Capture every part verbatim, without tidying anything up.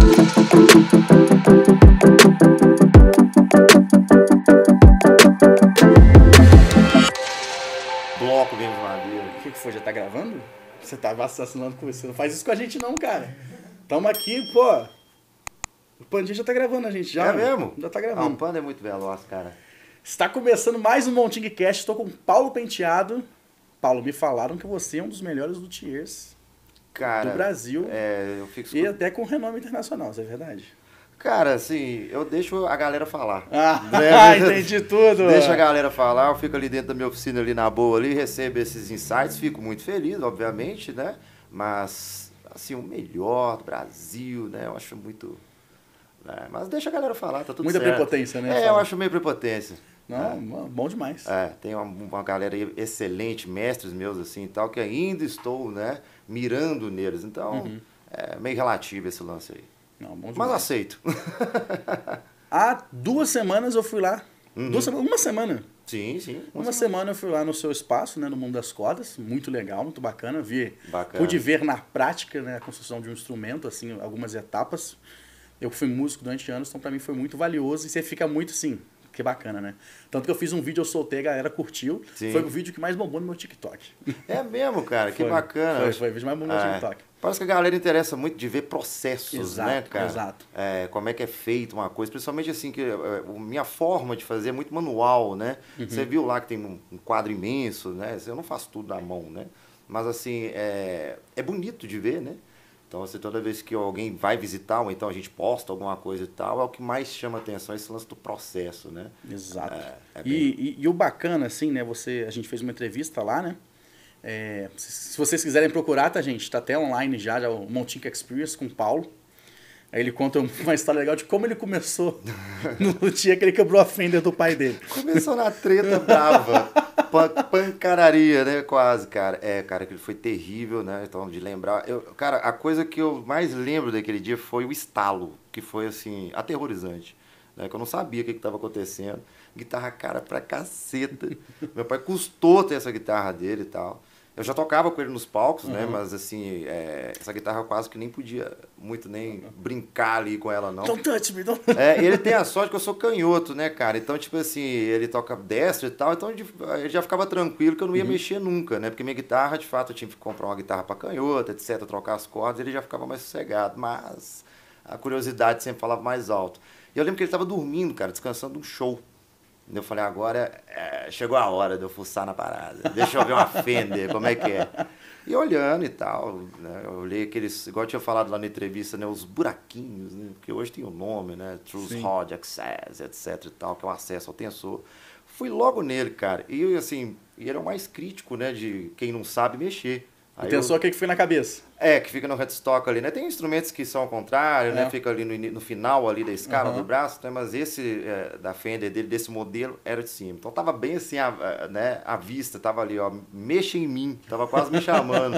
Bloco mesmo de madeira. O que, que foi? Já tá gravando? Você tá vacilando com isso. Não faz isso com a gente não, cara. Tamo aqui, pô. O Pandinha já tá gravando a gente, já. É mano. mesmo? Já tá Ah, gravando. o Panda é muito veloz, cara. Está começando mais um Monting Cast. Estou com o Paulo Penteado. Paulo, me falaram que você é um dos melhores luthiers Cara, do Brasil. É, eu fico... E até com renome internacional, isso é verdade? Cara, assim, eu deixo a galera falar. Ah, Né? entendi tudo. Deixa a galera falar, eu fico ali dentro da minha oficina, ali na boa, ali, recebo esses insights, fico muito feliz, obviamente, né? Mas, assim, o melhor do Brasil, né? Eu acho muito... Né? Mas deixa a galera falar, tá tudo Muita certo. prepotência, né? É, Fala. eu acho meio prepotência. Não, É. bom demais. É, tem uma, uma galera aí excelente, mestres meus assim e tal, que ainda estou, né, mirando neles. Então, Uhum. é meio relativo esse lance aí. Não, bom demais. Mas aceito. Há duas semanas eu fui lá. Uhum. Duas semanas, uma semana. Sim, sim. Uma semana eu fui lá no seu espaço, né, no Mundo das Cordas. Muito legal, muito bacana. Vi, Bacana. pude ver na prática, né, a construção de um instrumento, assim, algumas etapas. Eu fui músico durante anos, então pra mim foi muito valioso. E você fica muito, assim, que bacana, né? Tanto que eu fiz um vídeo, eu soltei, a galera curtiu. Sim. Foi o vídeo que mais bombou no meu TikTok. É mesmo, cara, que Foi, bacana. Foi, foi o vídeo mais bombou no meu É. TikTok. Parece que a galera interessa muito de ver processos, Exato, né, cara? exato. É, como é que é feito uma coisa, principalmente assim, que é, minha forma de fazer é muito manual, né? Uhum. Você viu lá que tem um, um quadro imenso, né? Eu não faço tudo na mão, né? Mas assim, é, é bonito de ver, né? Então, assim, toda vez que alguém vai visitar, ou então a gente posta alguma coisa e tal, é o que mais chama atenção, esse lance do processo, né? Exato. É, é e, bem... e, e o bacana, assim, né? Você, a gente fez uma entrevista lá, né? É, se, se vocês quiserem procurar, tá, gente? Tá até online já, já o Monting Experience com o Paulo. Aí ele conta uma história legal de como ele começou no dia que ele quebrou a fender do pai dele. Começou na treta brava, pan, pancararia, né? Quase, cara. É, cara, aquilo foi terrível, né? Então, de lembrar. Eu, cara, a coisa que eu mais lembro daquele dia foi o estalo, que foi, assim, aterrorizante. Né? Que eu não sabia o que estava acontecendo. Guitarra cara pra caceta. Meu pai custou ter essa guitarra dele e tal. Eu já tocava com ele nos palcos, uhum. né? Mas, assim, é, essa guitarra eu quase que nem podia muito nem brincar ali com ela, não. Don't touch me, don't... É, ele tem a sorte que eu sou canhoto, né, cara? Então, tipo assim, ele toca destro e tal, então ele já ficava tranquilo que eu não ia uhum. mexer nunca, né? Porque minha guitarra, de fato, eu tinha que comprar uma guitarra pra canhoto, etcétera, trocar as cordas, ele já ficava mais sossegado. Mas a curiosidade sempre falava mais alto. E eu lembro que ele tava dormindo, cara, descansando um show. Eu falei, agora é, chegou a hora de eu fuçar na parada. Deixa eu ver uma Fender, como é que é. E olhando e tal, né, eu olhei aqueles, igual eu tinha falado lá na entrevista, né, os buraquinhos, né, porque hoje tem o nome, né, Truth Rod Access, etc e tal, que é o acesso ao tensor. Fui logo nele, cara, e assim, ele é o mais crítico, né, de quem não sabe mexer. Aí o tensor, o que foi na cabeça? É, que fica no headstock ali, né? Tem instrumentos que são ao contrário, é. né? Fica ali no, no final ali da escala uhum. do braço, né? Mas esse é, da Fender dele, desse modelo, era de cima. Então tava bem assim, a, a, né? A vista, tava ali, ó, mexa em mim, tava quase me chamando.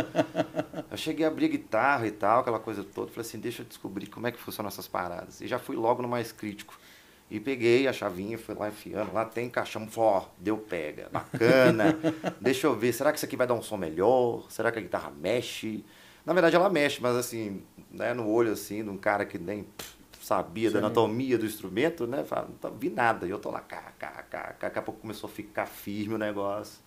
Eu cheguei a abrir a guitarra e tal, aquela coisa toda, falei assim, deixa eu descobrir como é que funcionam essas paradas. E já fui logo no mais crítico. E peguei a chavinha, fui lá enfiando, lá tem caixão, ó, deu pega, bacana, deixa eu ver, será que isso aqui vai dar um som melhor? Será que a guitarra mexe? Na verdade ela mexe, mas assim, né, no olho assim, de um cara que nem pff, sabia Sim. da anatomia do instrumento, né, fala, não vi nada, e eu tô lá, cá, cá, cá, daqui a pouco começou a ficar firme o negócio,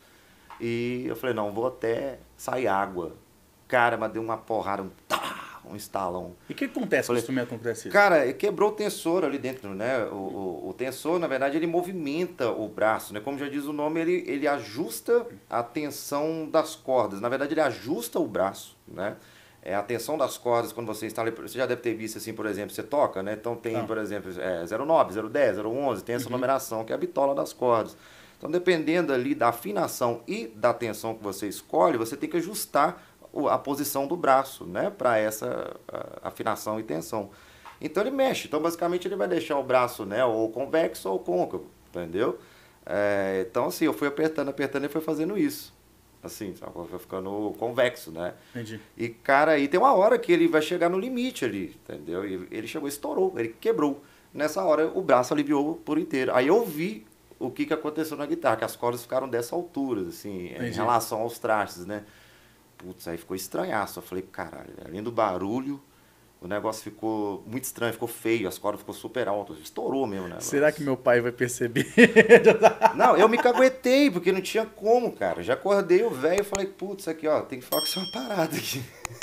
e eu falei, não, vou até sair água, cara, mas deu uma porrada, um tá, um estalão. E o que acontece com o instrumento quando acontece isso? Cara, quebrou o tensor ali dentro, né? O, o, o tensor, na verdade, ele movimenta o braço, né? Como já diz o nome, ele, ele ajusta a tensão das cordas. Na verdade, ele ajusta o braço, né? É a tensão das cordas, quando você instala... Você já deve ter visto, assim, por exemplo, você toca, né? Então tem, ah. por exemplo, é, zero nove, zero dez, zero onze, tem essa uhum. numeração, que é a bitola das cordas. Então, dependendo ali da afinação e da tensão que você escolhe, você tem que ajustar a posição do braço, né, para essa afinação e tensão. Então ele mexe, então basicamente ele vai deixar o braço, né, ou convexo ou côncavo, entendeu? É, então assim, eu fui apertando, apertando e foi fazendo isso. Assim, foi ficando convexo, né? Entendi. E cara, aí tem uma hora que ele vai chegar no limite ali, entendeu? E ele chegou, estourou, ele quebrou. Nessa hora o braço aliviou por inteiro. Aí eu vi o que, que aconteceu na guitarra, que as cordas ficaram dessa altura, assim, Entendi. Em relação aos trastes, né? Putz, aí ficou estranhaço. Eu falei, caralho, além do barulho, O negócio ficou muito estranho, ficou feio, as cordas ficou super altas, estourou mesmo, né? Será que meu pai vai perceber? Não, eu me caguetei, porque não tinha como, cara. Já acordei o velho e falei, putz, aqui, ó, tem que falar com você uma parada aqui.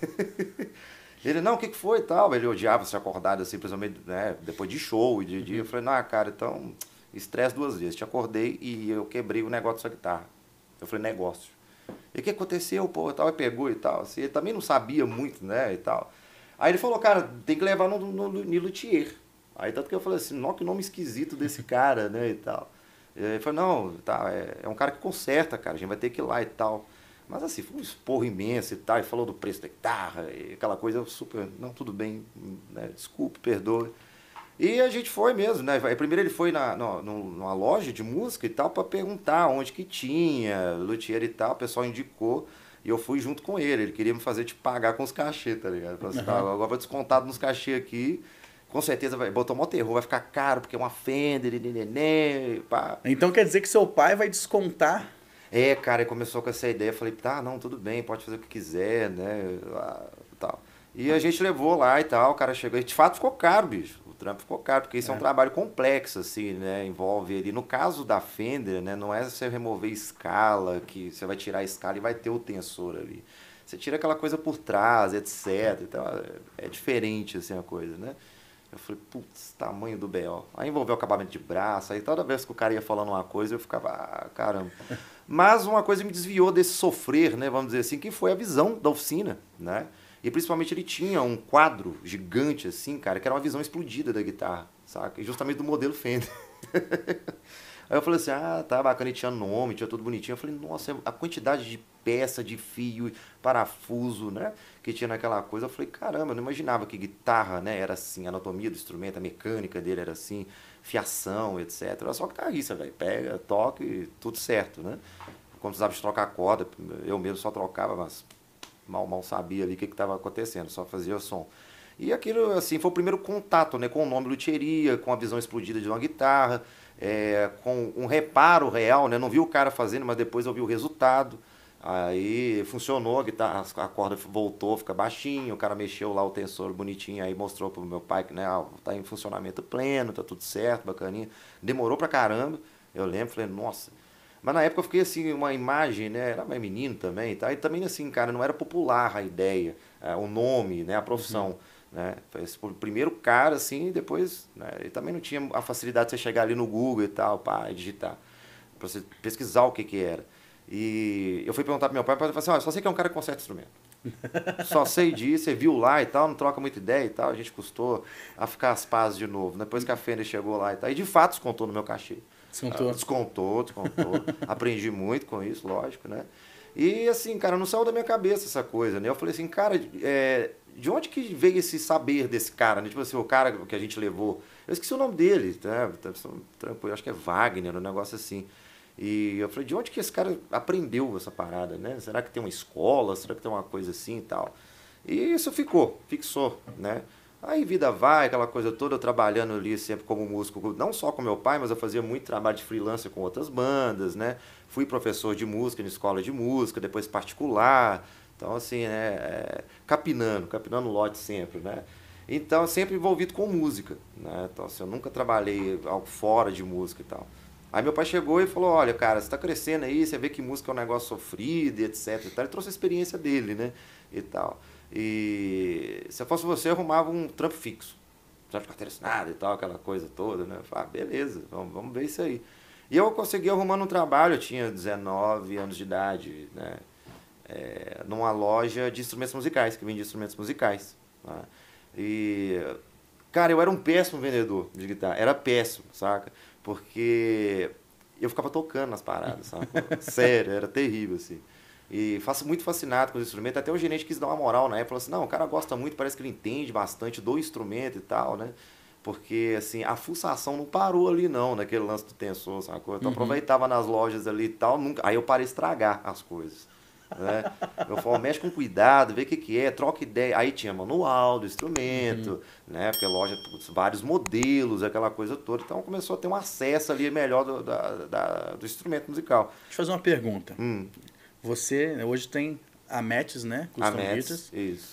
Ele, não, o que, que foi e tal? Ele odiava ser acordado assim, principalmente, né, depois de show e de dia. Eu falei, não, cara, então, estresse duas vezes. Te acordei e eu quebrei o negócio da sua guitarra. Eu falei, negócio. E o que aconteceu, pô, tal, e pegou e tal. Assim, ele também não sabia muito, né, e tal. Aí ele falou, cara, tem que levar no, no, no luthier. Aí tanto que eu falei assim, nossa, que nome esquisito desse cara, né, e tal. Ele falou, não, tá, é, é um cara que conserta, cara, a gente vai ter que ir lá e tal. Mas assim, foi um esporro imenso e tal, e falou do preço da guitarra, e aquela coisa super, não, tudo bem, né, desculpe, perdoe. E a gente foi mesmo, né, primeiro ele foi na, na, numa loja de música e tal, para perguntar onde que tinha, luthier e tal, o pessoal indicou. E eu fui junto com ele, ele queria me fazer, tipo, pagar com os cachê, tá ligado? Ele falou assim, tá, agora vai descontado nos cachê aqui, com certeza vai, botou mó terror, vai ficar caro, porque é uma Fender, e neném, pá. Então quer dizer que seu pai vai descontar? É, cara, ele começou com essa ideia, eu falei, tá, não, tudo bem, pode fazer o que quiser, né, tal. E a gente levou lá e tal, o cara chegou, e de fato ficou caro, bicho. O trampo ficou caro, porque isso é, é um trabalho complexo, assim, né? Envolve ali. No caso da Fender, né? Não é você remover escala, que você vai tirar a escala e vai ter o tensor ali. Você tira aquela coisa por trás, etcétera. Então é diferente, assim, a coisa, né? Eu falei, putz, tamanho do B O. Aí envolveu o acabamento de braço, aí toda vez que o cara ia falando uma coisa, eu ficava, ah, caramba. Mas uma coisa me desviou desse sofrer, né? Vamos dizer assim, que foi a visão da oficina, né? E principalmente ele tinha um quadro gigante assim, cara, que era uma visão explodida da guitarra, saca? E justamente do modelo Fender. Aí eu falei assim, ah, tá bacana, e tinha nome, tinha tudo bonitinho. Eu falei, nossa, a quantidade de peça, de fio, parafuso, né, que tinha naquela coisa. Eu falei, caramba, eu não imaginava que guitarra, né, era assim, a anatomia do instrumento, a mecânica dele era assim, fiação, etcétera. Era só guitarrista, velho, pega, toca e tudo certo, né? Quando precisava de trocar a corda, eu mesmo só trocava, mas mal, mal sabia ali o que estava acontecendo, só fazia o som. E aquilo, assim, foi o primeiro contato, né, com o nome luthieria, com a visão explodida de uma guitarra, é, com um reparo real, né, não vi o cara fazendo, mas depois eu vi o resultado. Aí funcionou, a, guitarra, a corda voltou, fica baixinho, o cara mexeu lá o tensor bonitinho, aí mostrou pro meu pai que, né, ah, tá em funcionamento pleno, tá tudo certo, bacaninha. Demorou pra caramba, eu lembro, falei, nossa... Mas na época eu fiquei assim, uma imagem, né? Era mais menino também, tá? E também assim, cara, não era popular a ideia, é, o nome, né? A profissão, uhum. Né? Foi o primeiro cara, assim, e depois, né? Ele também não tinha a facilidade de você chegar ali no Google e tal, pá, e digitar, pra você pesquisar o que que era. E eu fui perguntar pro meu pai, o pai falou assim, ó, só sei que é um cara que conserta instrumento. Só sei disso, você viu lá e tal, não troca muita ideia e tal, a gente custou a ficar as pazes de novo, depois que a Fender chegou lá e tal, e de fato descontou no meu cachê. Descontou. Ah, descontou, descontou. Aprendi muito com isso, lógico, né? E assim, cara, não saiu da minha cabeça essa coisa, né? Eu falei assim, cara, é, de onde que veio esse saber desse cara, né? Tipo assim, o cara que a gente levou, eu esqueci o nome dele, né? Eu acho que é Wagner, um negócio assim. E eu falei, de onde que esse cara aprendeu essa parada, né? Será que tem uma escola? Será que tem uma coisa assim e tal? E isso ficou, fixou, né? Aí vida vai, aquela coisa toda, eu trabalhando ali sempre como músico, não só com meu pai, mas eu fazia muito trabalho de freelancer com outras bandas, né? Fui professor de música em escola de música, depois particular, então assim, né? É, capinando, capinando lote sempre, né? Então, sempre envolvido com música, né? Então, assim, eu nunca trabalhei algo fora de música e tal. Aí meu pai chegou e falou, olha, cara, você tá crescendo aí, você vê que música é um negócio sofrido e etc e tal. Ele trouxe a experiência dele, né? E tal. E se eu fosse você, eu arrumava um trampo fixo. Já de carteira assinada e tal, aquela coisa toda, né? Eu falei, ah, beleza, vamos, vamos ver isso aí. E eu consegui arrumando um trabalho, eu tinha dezenove anos de idade, né? É, numa loja de instrumentos musicais, que vendia instrumentos musicais. Né? E, cara, eu era um péssimo vendedor de guitarra, era péssimo, saca? Porque eu ficava tocando nas paradas, sabe? Sério, era terrível, assim. E faço muito fascinado com os instrumentos, até o gerente quis dar uma moral na época, falou assim, não, o cara gosta muito, parece que ele entende bastante do instrumento e tal, né? Porque, assim, a fuçação não parou ali não, naquele lance do tensor, sabe? Então eu aproveitava nas lojas ali e tal, nunca... aí eu parei de estragar as coisas. Né? Eu falo, mexe com cuidado, vê o que, que é, troca ideia. Aí tinha manual do instrumento, uhum. né? Porque loja, vários modelos, aquela coisa toda. Então começou a ter um acesso ali melhor do, da, da, do instrumento musical. Deixa eu fazer uma pergunta. Hum. Você hoje tem a Metis, né? A Metis, isso.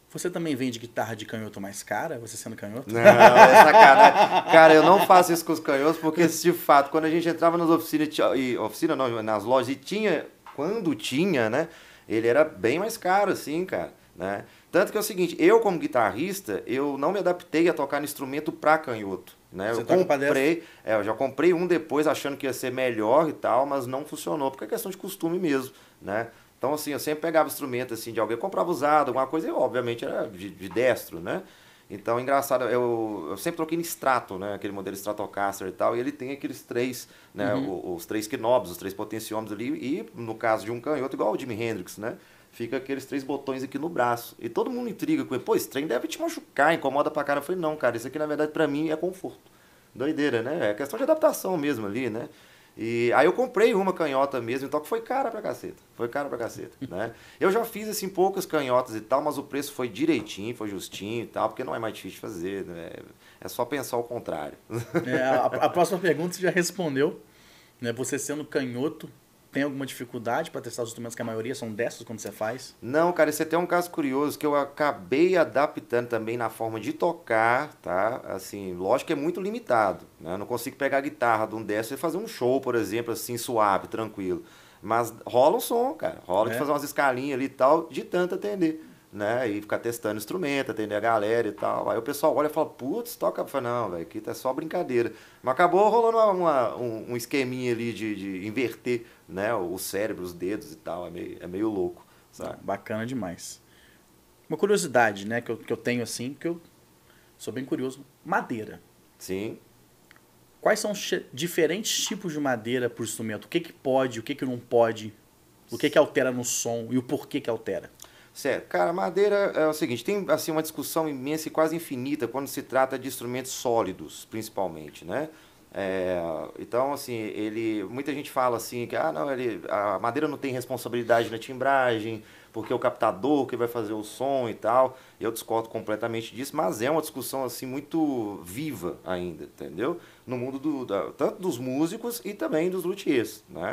Você também vende guitarra de canhoto mais cara, você sendo canhoto? Não, é sacanagem. Cara, eu não faço isso com os canhotos, porque de fato, quando a gente entrava nas oficinas, e, oficina não, nas lojas, e tinha, quando tinha, né, ele era bem mais caro, assim, cara, né? Tanto que é o seguinte, eu como guitarrista, eu não me adaptei a tocar no instrumento pra canhoto, né? Você eu toca pra comprei, é, eu já comprei um depois achando que ia ser melhor e tal, mas não funcionou, porque é questão de costume mesmo, né? Então, assim, eu sempre pegava instrumento, assim, de alguém, comprava usado, alguma coisa, e obviamente era de, de destro, né? Então, engraçado, eu, eu sempre troquei no Strato, né? Aquele modelo Stratocaster e tal, e ele tem aqueles três, né? Uhum. Os, os três knobs, os três potenciômetros ali, e no caso de um canhoto, igual o Jimi Hendrix, né? Fica aqueles três botões aqui no braço. E todo mundo intriga com ele, pô, esse trem deve te machucar, incomoda pra cara. Eu falei, não, cara, isso aqui na verdade pra mim é conforto. Doideira, né? É questão de adaptação mesmo ali, né? E aí eu comprei uma canhota mesmo, então que foi cara pra caceta. Foi cara pra caceta, né? Eu já fiz, assim, poucas canhotas e tal, mas o preço foi direitinho, foi justinho e tal, porque não é mais difícil de fazer, né? É só pensar o contrário. É, a, a próxima pergunta você já respondeu, né? Você sendo canhoto, tem alguma dificuldade para testar os instrumentos que a maioria são destros quando você faz? Não, cara, esse é até um caso curioso que eu acabei adaptando também na forma de tocar, tá? Assim, lógico que é muito limitado, né? Eu não consigo pegar a guitarra de um destro e fazer um show, por exemplo, assim, suave, tranquilo. Mas rola um som, cara. Rola é. de fazer umas escalinhas ali e tal, de tanto atender, né? E ficar testando instrumento, atender a galera e tal. Aí o pessoal olha e fala, putz, toca. Eu falo, não, velho, aqui tá só brincadeira. Mas acabou rolando uma, uma, um, um esqueminha ali de, de inverter, né? O cérebro, os dedos e tal. É meio, é meio louco, sabe? Bacana demais. Uma curiosidade, né, que eu, que eu tenho assim, porque eu sou bem curioso. Madeira. Sim. Quais são os diferentes tipos de madeira por instrumento? O que que pode, o que que não pode? O que que altera no som e o porquê que altera? Certo. Cara, madeira é o seguinte, tem assim uma discussão imensa e quase infinita quando se trata de instrumentos sólidos, principalmente, né? É, então, assim, ele, muita gente fala assim que ah, não, ele, a madeira não tem responsabilidade na timbragem, porque é o captador que vai fazer o som e tal. Eu discordo completamente disso, mas é uma discussão assim muito viva ainda, entendeu? No mundo do, da, tanto dos músicos e também dos luthiers, né?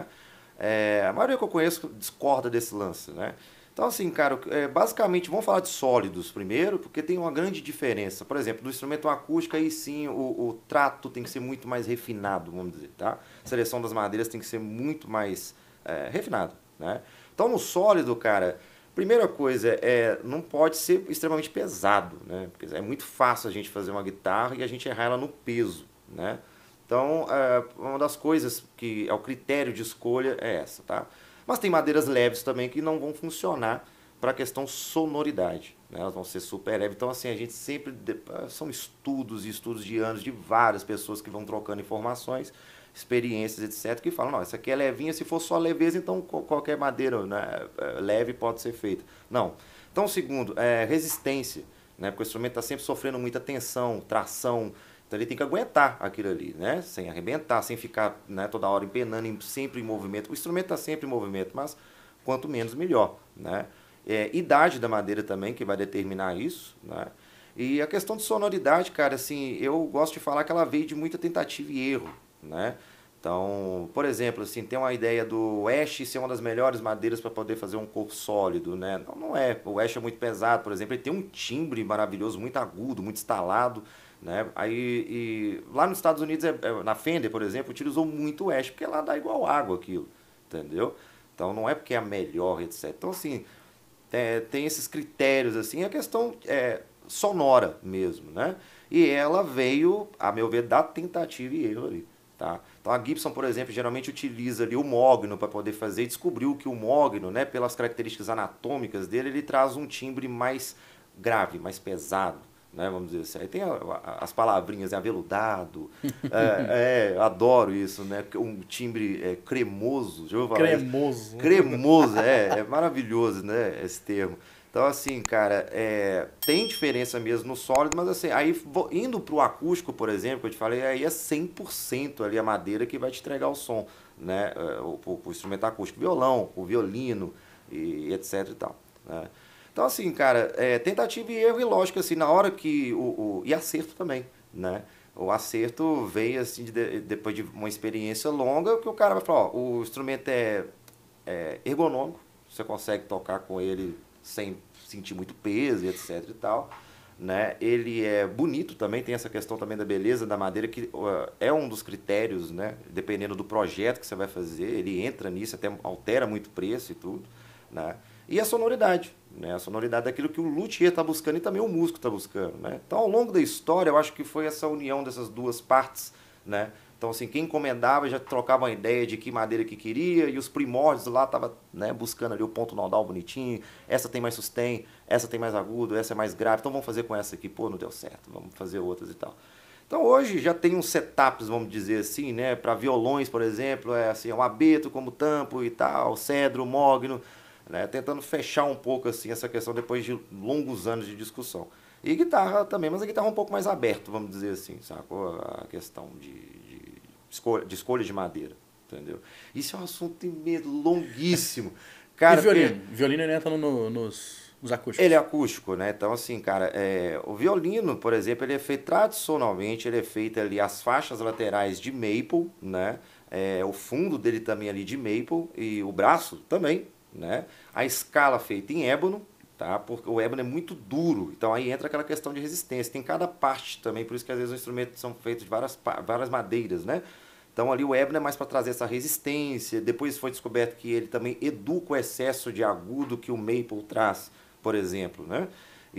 É, a maioria que eu conheço discorda desse lance, né? Então, assim, cara, é, basicamente, vamos falar de sólidos primeiro, porque tem uma grande diferença. Por exemplo, no instrumento acústico, aí sim, o, o trato tem que ser muito mais refinado, vamos dizer, tá? A seleção das madeiras tem que ser muito mais é, refinado, né? Então, no sólido, cara, primeira coisa, é, não pode ser extremamente pesado, né? Porque é muito fácil a gente fazer uma guitarra e a gente errar ela no peso, né? Então, é, uma das coisas que é o critério de escolha é essa, tá? Mas tem madeiras leves também que não vão funcionar para a questão sonoridade, né? Elas vão ser super leves. Então, assim, a gente sempre... São estudos e estudos de anos de várias pessoas que vão trocando informações, experiências, etcétera, que falam, não, essa aqui é levinha, se for só leveza, então qualquer madeira, né, leve pode ser feita. Não. Então, segundo, é resistência, né? Porque o instrumento está sempre sofrendo muita tensão, tração. Então ele tem que aguentar aquilo ali, né? Sem arrebentar, sem ficar, né, toda hora empenando, sempre em movimento. O instrumento está sempre em movimento, mas quanto menos, melhor, né? É, idade da madeira também, que vai determinar isso, né? E a questão de sonoridade, cara, assim, eu gosto de falar que ela veio de muita tentativa e erro, né? Então, por exemplo, assim, tem uma ideia do Ash ser uma das melhores madeiras para poder fazer um corpo sólido, né? Não, não é. O Ash é muito pesado, por exemplo, ele tem um timbre maravilhoso, muito agudo, muito estalado, né? Aí, e lá nos Estados Unidos, é, é, na Fender, por exemplo, utilizou muito o Ash, porque lá dá igual água aquilo, entendeu? Então não é porque é a melhor, etcétera. Então, assim, é, tem esses critérios, assim, a questão é sonora mesmo, né? E ela veio, a meu ver, da tentativa e erro ali, tá? Então a Gibson, por exemplo, geralmente utiliza ali o mogno para poder fazer e descobriu que o mogno, né, pelas características anatômicas dele, ele traz um timbre mais grave, mais pesado, né, vamos dizer assim. Aí tem a, a, as palavrinhas, é aveludado, é, é, adoro isso, né, um timbre é, cremoso, já vou falar cremoso, isso? Cremoso, é, é maravilhoso, né, esse termo. Então, assim, cara, é, tem diferença mesmo no sólido, mas assim, aí indo pro acústico, por exemplo, que eu te falei, aí é cem por cento ali a madeira que vai te entregar o som, né, o, o, o instrumento acústico, violão, o violino, e etc e tal, né. Então, assim, cara, é, tentativa e erro, e lógico, assim, na hora que... O, o, e acerto também, né? O acerto veio, assim, de, depois de uma experiência longa, que o cara vai falar, ó, o instrumento é, é ergonômico, você consegue tocar com ele sem sentir muito peso e etc e tal. Né? Ele é bonito também, tem essa questão também da beleza da madeira, que uh, é um dos critérios, né? Dependendo do projeto que você vai fazer, ele entra nisso, até altera muito o preço e tudo. Né? E a sonoridade, né? A sonoridade daquilo que o luthier está buscando e também o músico está buscando. Né? Então, ao longo da história, eu acho que foi essa união dessas duas partes. Né? Então, assim, quem encomendava já trocava uma ideia de que madeira que queria, e os primórdios lá estavam, né, buscando ali o ponto nodal bonitinho, essa tem mais sustain, essa tem mais agudo, essa é mais grave, então vamos fazer com essa aqui, pô, não deu certo, vamos fazer outras e tal. Então hoje já tem uns setups, vamos dizer assim, né, para violões, por exemplo, é assim, um abeto como tampo e tal, cedro, mogno, né, tentando fechar um pouco assim essa questão depois de longos anos de discussão. E guitarra também, mas a guitarra é um pouco mais aberta, vamos dizer assim, sacou? A questão de, de, escolha, de escolha de madeira, entendeu? Isso é um assunto longuíssimo. Cara, e violino? Porque... violino ele entra no, nos, nos acústicos? Ele é acústico, né? Então, assim, cara, é, o violino, por exemplo, ele é feito tradicionalmente, ele é feito ali as faixas laterais de maple, né? É, o fundo dele também ali de maple e o braço também, né? A escala feita em ébano, tá? Porque o ébano é muito duro, então aí entra aquela questão de resistência. Tem cada parte também, por isso que às vezes os instrumentos são feitos de várias, várias madeiras, né? Então ali o ébano é mais para trazer essa resistência. Depois foi descoberto que ele também educa o excesso de agudo que o maple traz, por exemplo, né?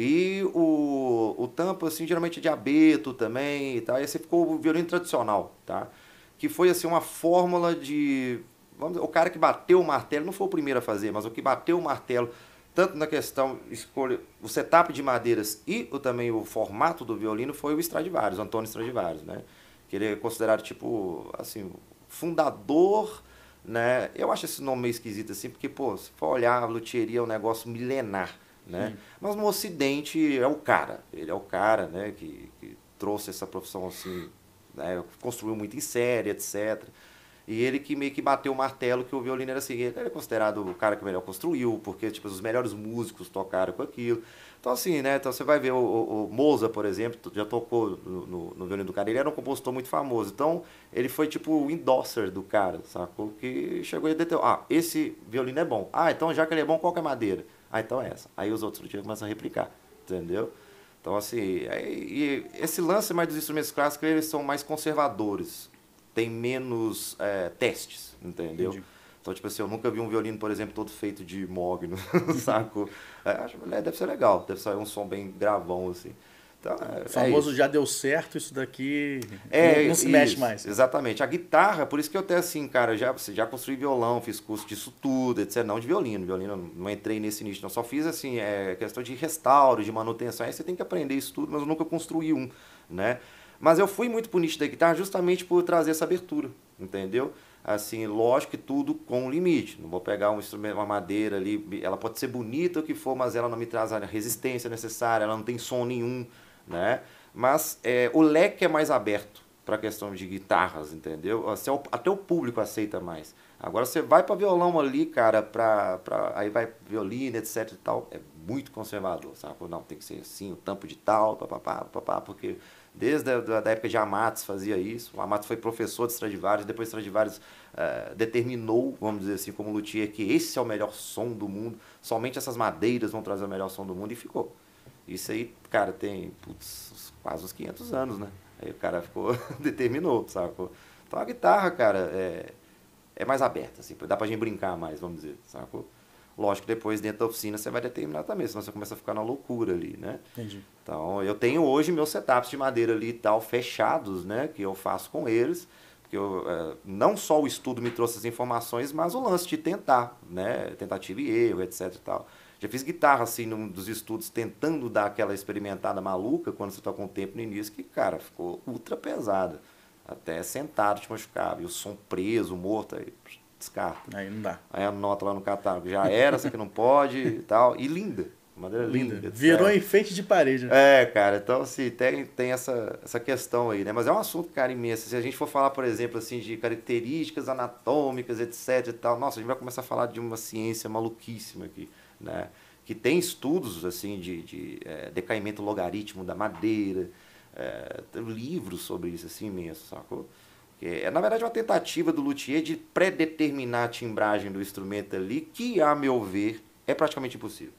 E o, o tampo, assim, geralmente é de abeto também, tá? Esse ficou o violino tradicional, tá? Que foi, assim, uma fórmula de... Vamos dizer, o cara que bateu o martelo, não foi o primeiro a fazer, mas o que bateu o martelo, tanto na questão, escolha, o setup de madeiras e o, também o formato do violino, foi o Stradivarius, o Antônio Stradivarius, né? Que ele é considerado, tipo, assim, fundador, né? Eu acho esse nome meio esquisito, assim, porque, pô, se for olhar, a luthieria é um negócio milenar, né? Sim. Mas no Ocidente é o cara, ele é o cara, né, que, que trouxe essa profissão, assim, né, construiu muito em série, etcétera. E ele que meio que bateu o martelo que o violino era assim, ele é considerado o cara que melhor construiu, porque, tipo, os melhores músicos tocaram com aquilo. Então, assim, né, então você vai ver o, o, o Mozart, por exemplo, já tocou no, no, no violino do cara, ele era um compositor muito famoso, então ele foi tipo o endorser do cara, sacou? Que chegou e deteu, ah, esse violino é bom, ah, então já que ele é bom, qual que é a madeira? Ah, então é essa. Aí os outros luthiers começam a replicar, entendeu? Então, assim, é, e esse lance mais dos instrumentos clássicos, eles são mais conservadores, tem menos é, testes, entendeu? Entendi. Então, tipo assim, eu nunca vi um violino, por exemplo, todo feito de mogno, saco? É, acho que deve ser legal, deve ser um som bem gravão, assim. Então, é, o famoso é já deu certo, isso daqui é, não, não se isso, mexe mais. Exatamente. A guitarra, por isso que eu até assim, cara, já, já construí violão, fiz curso disso tudo, etcétera. Não de violino, violino não entrei nesse nicho, não. Só fiz assim, é, questão de restauro, de manutenção. Aí você tem que aprender isso tudo, mas eu nunca construí um, né? Mas eu fui muito pro nicho da guitarra justamente por trazer essa abertura, entendeu? Assim, lógico que tudo com limite. Não vou pegar um instrumento, uma madeira ali, ela pode ser bonita o que for, mas ela não me traz a resistência necessária, ela não tem som nenhum, né? Mas é, o leque é mais aberto para a questão de guitarras, entendeu? Assim, até o público aceita mais. Agora você vai para violão ali, cara, pra, pra, aí vai violino, etc e tal, é muito conservador, sabe? Não, tem que ser assim, o tampo de tal, papapá, papapá, porque desde a da época de Amatis fazia isso. O Amatis foi professor de Stradivarius, depois Stradivarius uh, determinou, vamos dizer assim, como luthier, que esse é o melhor som do mundo, somente essas madeiras vão trazer o melhor som do mundo, e ficou. Isso aí, cara, tem putz, quase uns quinhentos anos, né? Aí o cara ficou, determinou, sacou? Então a guitarra, cara, é, é mais aberta, assim, dá pra gente brincar mais, vamos dizer, sacou? Lógico que depois dentro da oficina você vai determinar também, senão você começa a ficar na loucura ali, né? Entendi. Então eu tenho hoje meus setups de madeira ali e tal, fechados, né? Que eu faço com eles, porque eu, é, não só o estudo me trouxe as informações, mas o lance de tentar, né? Tentativa e erro, etc e tal. Já fiz guitarra, assim, num dos estudos, tentando dar aquela experimentada maluca, quando você está com o tempo no início, que, cara, ficou ultra pesada. Até sentado te machucava. E o som preso, morto, aí descarta. Aí não dá. Aí anota lá no catálogo, já era, essa que não pode e tal. E linda, madeira linda. linda Virou enfeite de parede, né? É, cara, então, assim, tem, tem essa, essa questão aí, né? Mas é um assunto, cara, imenso. Se a gente for falar, por exemplo, assim, de características anatômicas, etc e tal, nossa, a gente vai começar a falar de uma ciência maluquíssima aqui, né? Que tem estudos assim de, de é, decaimento logaritmo da madeira, é, tem livros sobre isso assim imenso, sacou? Que é na verdade uma tentativa do luthier de predeterminar a timbragem do instrumento ali, que a meu ver é praticamente impossível,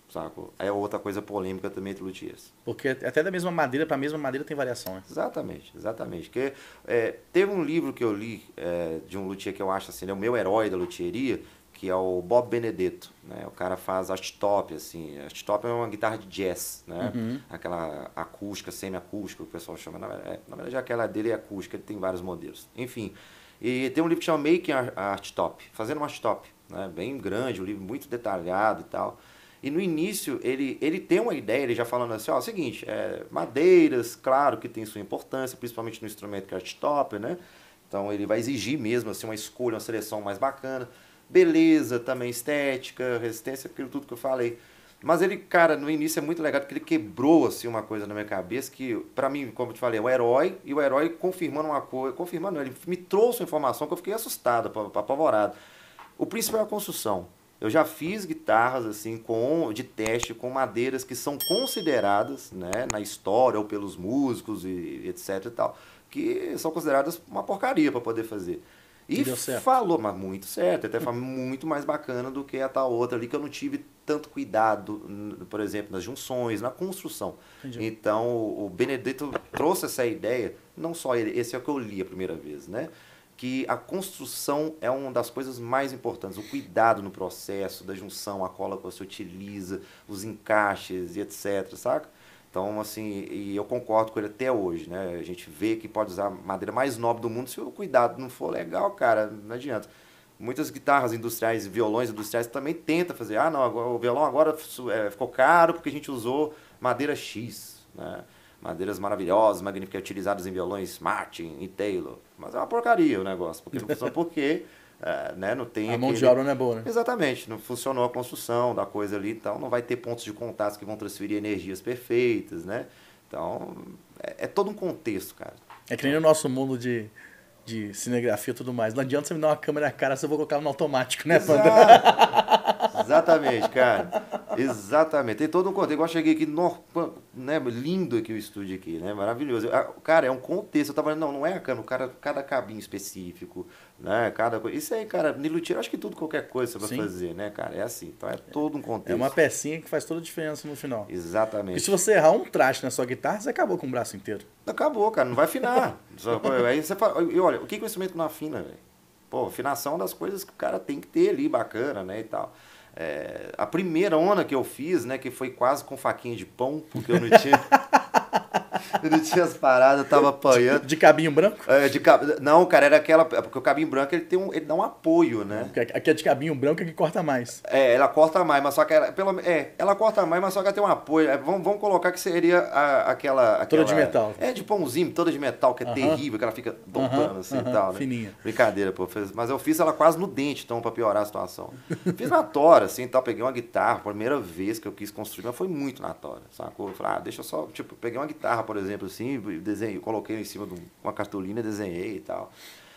saco? É outra coisa polêmica também entre luthiers. Porque até da mesma madeira para a mesma madeira tem variação, né? Exatamente, exatamente. Porque, é, teve um livro que eu li é, de um luthier que eu acho assim, é o meu herói da luthieria, que é o Bob Benedetto, né? O cara faz ashtop, assim. Ashtop é uma guitarra de jazz, né? Uhum. Aquela acústica, semi-acústica, o pessoal chama. Na verdade, na verdade, aquela dele é acústica, ele tem vários modelos. Enfim, e tem um livro que chama Making Ashtop, fazendo um ashtop, né? Bem grande, um livro muito detalhado e tal. E no início, ele, ele tem uma ideia, ele já falando assim, ó, é o seguinte, é, madeiras, claro que tem sua importância, principalmente no instrumento que é ashtop, né? Então, ele vai exigir mesmo, assim, uma escolha, uma seleção mais bacana. Beleza, também estética, resistência, aquilo tudo que eu falei. Mas ele, cara, no início é muito legal, porque ele quebrou, assim, uma coisa na minha cabeça, que, pra mim, como eu te falei, é o herói, e o herói confirmando uma coisa, confirmando, ele me trouxe uma informação que eu fiquei assustado, apavorado. O principal é a construção. Eu já fiz guitarras, assim, com, de teste, com madeiras que são consideradas, né, na história, ou pelos músicos, e, e etc e tal, que são consideradas uma porcaria para poder fazer. E falou, mas muito certo, até foi muito mais bacana do que a tal outra ali, que eu não tive tanto cuidado, por exemplo, nas junções, na construção. Entendi. Então, o Benedetto trouxe essa ideia, não só ele, esse é o que eu li a primeira vez, né? Que a construção é uma das coisas mais importantes, o cuidado no processo da junção, a cola que você utiliza, os encaixes e etc, saca? Então, assim, e eu concordo com ele até hoje, né? A gente vê que pode usar a madeira mais nobre do mundo, se o cuidado não for legal, cara, não adianta. Muitas guitarras industriais, violões industriais também tentam fazer, ah, não, agora, o violão agora é, ficou caro porque a gente usou madeira X, né? Madeiras maravilhosas, magníficas, utilizadas em violões Martin e Taylor. Mas é uma porcaria o negócio, porque não funciona porque... É, né, não tem a aquele... mão de obra não é boa, né? Exatamente, não funcionou a construção da coisa ali, então não vai ter pontos de contato que vão transferir energias perfeitas, né? Então, é, é todo um contexto, cara. É que nem no nosso mundo de, de cinegrafia e tudo mais. Não adianta você me dar uma câmera na cara se eu vou colocar no automático, né, Panda? Exatamente, cara. Exatamente. Tem todo um contexto. Igual eu cheguei aqui, no, né, lindo aqui o estúdio aqui, né? Maravilhoso. Cara, é um contexto. Eu tava falando, não, não é a câmera, cara, cada cabinho específico, né? Cada coisa. Isso aí, cara, Nilutiro, acho que tudo, qualquer coisa você vai Sim. fazer, né, cara? É assim. Então é todo um contexto. É uma pecinha que faz toda a diferença no final. Exatamente. E se você errar um traste na sua guitarra, você acabou com o braço inteiro. Acabou, cara, não vai afinar. Aí você fala, e olha, o que, que o instrumento não afina, velho? Pô, afinação é uma das coisas que o cara tem que ter ali, bacana, né, e tal. É, a primeira onda que eu fiz, né, que foi quase com faquinha de pão, porque eu não tinha... eu não tinha as paradas, eu tava apanhando. De, de cabinho branco? É, de, não, cara, era aquela... Porque o cabinho branco, ele, tem um, ele dá um apoio, né? Aqui é de cabinho branco que corta mais. É, ela corta mais, mas só que ela... Pelo, é, ela corta mais, mas só que ela tem um apoio. É, vamos, vamos colocar que seria a, aquela, aquela... Toda de metal. É, de pãozinho, toda de metal, que é uh-huh. terrível, que ela fica dobrando uh-huh. assim uh-huh. e tal, né? Fininha. Brincadeira, pô. Mas eu fiz ela quase no dente, então, pra piorar a situação. Fiz na tora, assim, e tal. Peguei uma guitarra, primeira vez que eu quis construir, mas foi muito na tora, sacou? Eu falei, ah, deixa eu só... Tipo, peguei uma guitarra, por exemplo, assim, desenhei, coloquei em cima de uma cartolina, desenhei e tal.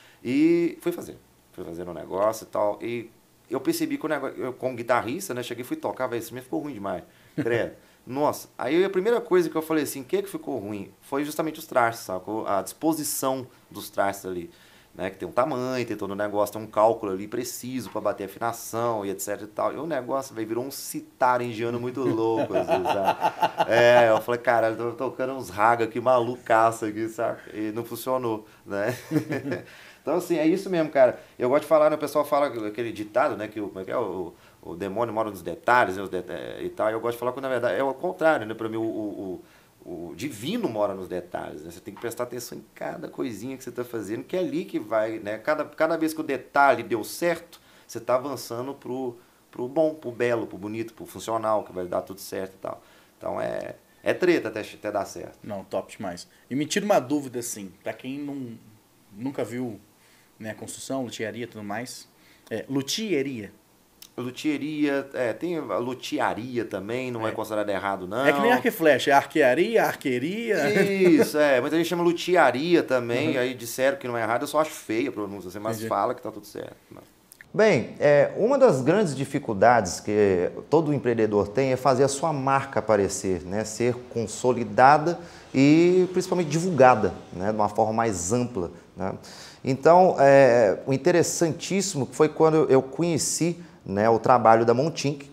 E fui fazer. Fui fazendo um negócio e tal. E eu percebi que o negócio, eu, como guitarrista, né, cheguei e fui tocar, velho, isso me ficou ruim demais. Credo. Nossa, aí a primeira coisa que eu falei assim, o que que ficou ruim? Foi justamente os trastes, sacou? A disposição dos trastes ali. Né, que tem um tamanho, tem todo o negócio, tem um cálculo ali preciso para bater a afinação e etc e tal. E o negócio, véio, virou um citar indiano muito louco, assim, sabe? É, eu falei, cara, eu tô tocando uns raga aqui, malucaço aqui, sabe? E não funcionou, né? Então, assim, é isso mesmo, cara. Eu gosto de falar, né, o pessoal fala aquele ditado, né, que o, como é que é, o, o demônio mora nos detalhes, né, os det e tal. Eu gosto de falar que, na verdade, é o contrário, né, para mim, o... o O divino mora nos detalhes, né? Você tem que prestar atenção em cada coisinha que você está fazendo, que é ali que vai, né? Cada, cada vez que o detalhe deu certo, você está avançando pro, pro bom, pro belo, pro bonito, pro funcional, que vai dar tudo certo e tal. Então é, é treta até, até dar certo. Não, top demais. E me tira uma dúvida, assim, para quem não, nunca viu, né, construção, luthieria e tudo mais, é, luthieria. Luthieria, é, tem a luthiaria também, não é, é considerado errado, não. É que nem arco e flecha, é arquearia, arqueria. Isso, é. Muita gente chama luthiaria também, uhum. Aí disseram que não é errado, eu só acho feia a pronúncia, mas Entendi. Fala que tá tudo certo. Bem, é, uma das grandes dificuldades que todo empreendedor tem é fazer a sua marca aparecer, né? Ser consolidada e principalmente divulgada, né? De uma forma mais ampla, né? Então, é, o interessantíssimo foi quando eu conheci, né, o trabalho da Montink,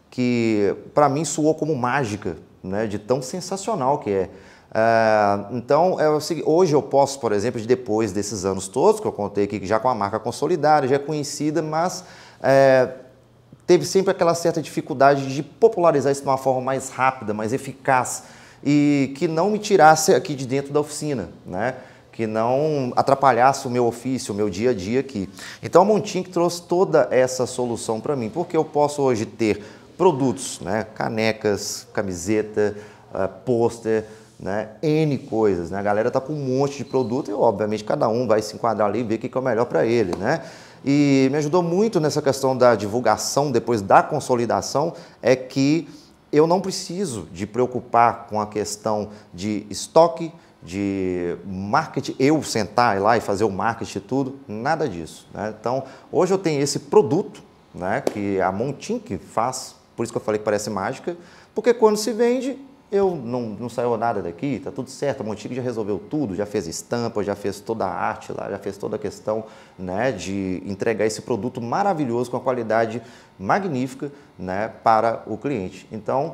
que para mim soou como mágica, né, de tão sensacional que é. É, então, é o seguinte, hoje eu posso, por exemplo, depois desses anos todos que eu contei aqui, já com a marca consolidada, já é conhecida, mas é, teve sempre aquela certa dificuldade de popularizar isso de uma forma mais rápida, mais eficaz e que não me tirasse aqui de dentro da oficina, né? Que não atrapalhasse o meu ofício, o meu dia a dia aqui. Então, a Montink trouxe toda essa solução para mim, porque eu posso hoje ter produtos, né? Canecas, camiseta, uh, pôster, né? N coisas, né? A galera tá com um monte de produto e, obviamente, cada um vai se enquadrar ali e ver o que é o melhor para ele, né? E me ajudou muito nessa questão da divulgação, depois da consolidação, é que eu não preciso de preocupar com a questão de estoque, de marketing, eu sentar lá e fazer o marketing e tudo, nada disso, né? Então, hoje eu tenho esse produto, né, que a Montink faz, por isso que eu falei que parece mágica, porque quando se vende, eu não, não saiu nada daqui, tá tudo certo, a Montink já resolveu tudo, já fez estampa, já fez toda a arte lá, já fez toda a questão, né, de entregar esse produto maravilhoso com a qualidade magnífica, né, para o cliente. Então,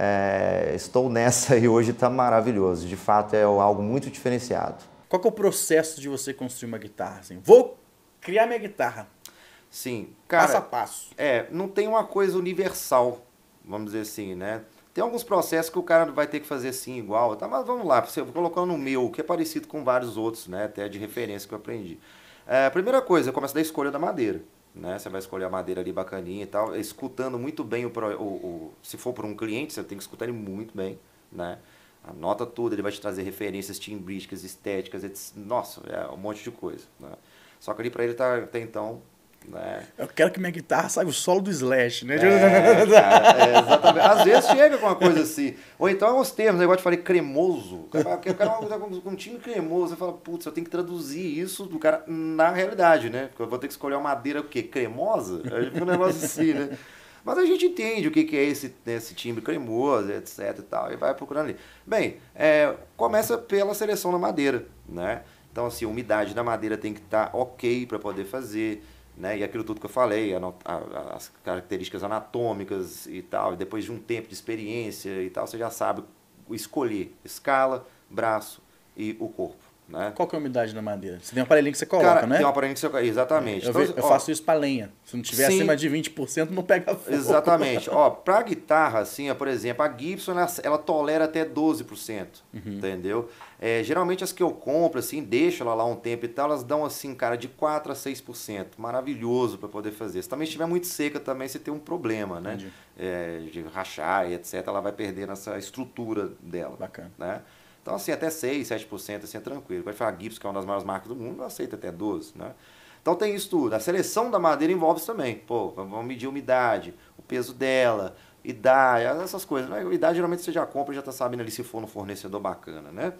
é, estou nessa e hoje está maravilhoso, de fato é algo muito diferenciado. Qual que é o processo de você construir uma guitarra? Assim, vou criar minha guitarra. Sim, cara, passo a passo. É, não tem uma coisa universal, vamos dizer assim, né? Tem alguns processos que o cara vai ter que fazer assim, igual, tá? Mas vamos lá, você colocando o meu, que é parecido com vários outros, né? Até de referência que eu aprendi. É, a primeira coisa, começa da escolha da madeira, né? Você vai escolher a madeira ali bacaninha e tal, escutando muito bem o, o, o se for por um cliente, você tem que escutar ele muito bem, né? Anota tudo, ele vai te trazer referências timbrísticas, estéticas, etcétera. Nossa, é um monte de coisa, né? Só que ali para ele tá até então, né? Eu quero que minha guitarra saiba o solo do Slash, né? É, cara, é, exatamente. Às vezes chega com uma coisa assim. Ou então é uns termos, igual eu te falei, cremoso. Eu quero uma coisa com um time cremoso. Você fala, putz, eu tenho que traduzir isso do cara na realidade, né? Porque eu vou ter que escolher uma madeira o quê? Cremosa? Aí fica um negócio assim, né? Mas a gente entende o que é esse, esse timbre cremoso, etc e tal, e vai procurando ali. Bem, é, começa pela seleção da madeira, né? Então, assim, a umidade da madeira tem que estar ok para poder fazer, né? E aquilo tudo que eu falei, a, a, as características anatômicas e tal, e depois de um tempo de experiência e tal, você já sabe escolher escala, braço e o corpo, né? Qual que é a umidade da madeira? Você tem um aparelhinho que você coloca, Cara, né? tem um aparelhinho que você coloca, exatamente. Eu, Então, ve, eu ó, faço isso para lenha. Se não tiver sim, acima de vinte por cento, não pega fogo. Exatamente. Ó, pra guitarra, assim, ó, por exemplo, a Gibson, ela, ela tolera até doze por cento, uhum. Entendeu? É, geralmente as que eu compro, assim, deixo ela lá um tempo e tal, elas dão, assim, cara, de quatro a seis por cento. Maravilhoso para poder fazer. Se também estiver muito seca, também você tem um problema, né? É, de rachar e etcétera, ela vai perder essa estrutura dela. Bacana. Né? Então, assim, até seis, sete por cento, assim, é tranquilo. Vai falar a Gibson, que é uma das maiores marcas do mundo, aceita até doze por cento, né? Então tem isso tudo. A seleção da madeira envolve isso também. Pô, vamos medir a umidade, o peso dela, idade, essas coisas. Né? A idade geralmente você já compra e já está sabendo ali se for no fornecedor bacana, né?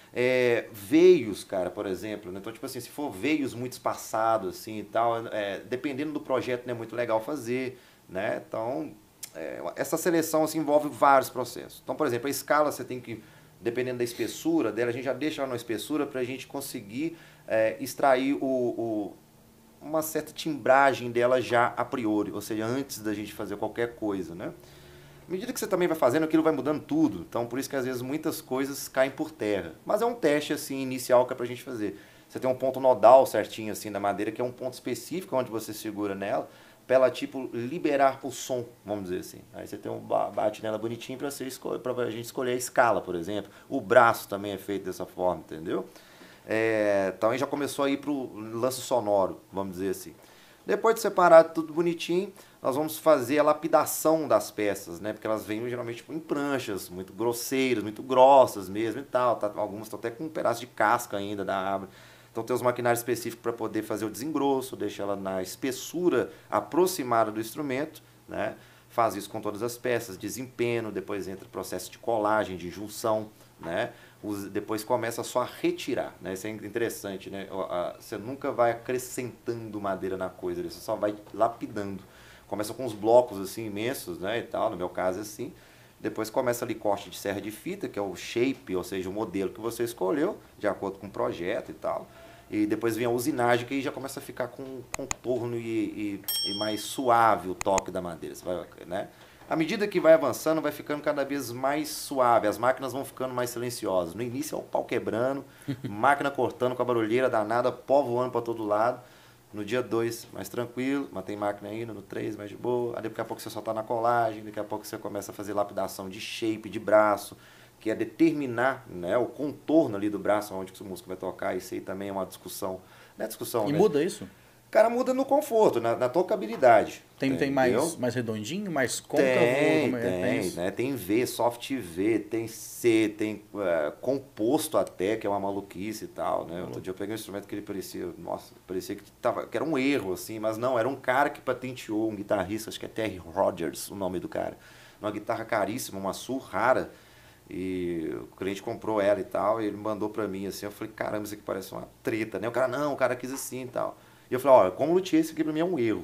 É, veios, cara, por exemplo. Né? Então, tipo assim, se for veios muito espaçados assim e tal, é, dependendo do projeto, não é muito legal fazer, né? Então, é, essa seleção assim, envolve vários processos. Então, por exemplo, a escala você tem que, dependendo da espessura dela, a gente já deixa ela na espessura para a gente conseguir é, extrair o, o uma certa timbragem dela já a priori, ou seja, antes da gente fazer qualquer coisa, né? À medida que você também vai fazendo, aquilo vai mudando tudo, então por isso que às vezes muitas coisas caem por terra. Mas é um teste assim inicial que é pra gente fazer. Você tem um ponto nodal certinho assim da madeira, que é um ponto específico onde você segura nela, pra ela tipo liberar o som, vamos dizer assim. Aí você tem um bate nela bonitinho pra, você escolher, pra gente escolher a escala, por exemplo. O braço também é feito dessa forma, entendeu? É, então aí já começou a ir para o lance sonoro, vamos dizer assim. Depois de separar tudo bonitinho, nós vamos fazer a lapidação das peças, né? Porque elas vêm geralmente tipo, em pranchas, muito grosseiras, muito grossas mesmo e tal. Tá, algumas estão até com um pedaço de casca ainda da árvore. Então tem os maquinários específicos para poder fazer o desengrosso, deixar ela na espessura aproximada do instrumento, né? Faz isso com todas as peças, desempeno, depois entra o processo de colagem, de junção, né? Depois começa só a retirar, né? Isso é interessante, né? Você nunca vai acrescentando madeira na coisa, você só vai lapidando. Começa com uns blocos assim imensos, né? E tal, no meu caso assim. Depois começa ali corte de serra de fita, que é o shape, ou seja, o modelo que você escolheu, de acordo com o projeto e tal. E depois vem a usinagem, que aí já começa a ficar com contorno e, e, e mais suave o toque da madeira, você vai, né? À medida que vai avançando, vai ficando cada vez mais suave, as máquinas vão ficando mais silenciosas. No início é o pau quebrando, máquina cortando com a barulheira danada, pó voando para todo lado. No dia dois, mais tranquilo, mas tem máquina ainda. No três, mais de boa. Aí daqui a pouco você só tá na colagem, daqui a pouco você começa a fazer lapidação de shape, de braço, que é determinar, né, o contorno ali do braço, onde que o músculo vai tocar. Isso aí também é uma discussão. Não é discussão, E né? muda isso? Cara, muda no conforto, na, na tocabilidade. Tem, tem mais, mais redondinho, mais côncavo? Tem, Como é? tem, Tem isso? né? Tem V, soft V, tem C, tem uh, composto até, que é uma maluquice e tal, né? Outro dia eu peguei um instrumento que ele parecia, nossa, parecia que, tava, que era um erro, assim, mas não, era um cara que patenteou, um guitarrista, acho que é Terry Rogers, o nome do cara. Uma guitarra caríssima, uma Sur rara, e o cliente comprou ela e tal, e ele mandou pra mim, assim, eu falei, caramba, isso aqui parece uma treta, né? O cara, não, o cara quis assim e tal. E eu falei, olha, como luthier, isso aqui pra mim é um erro.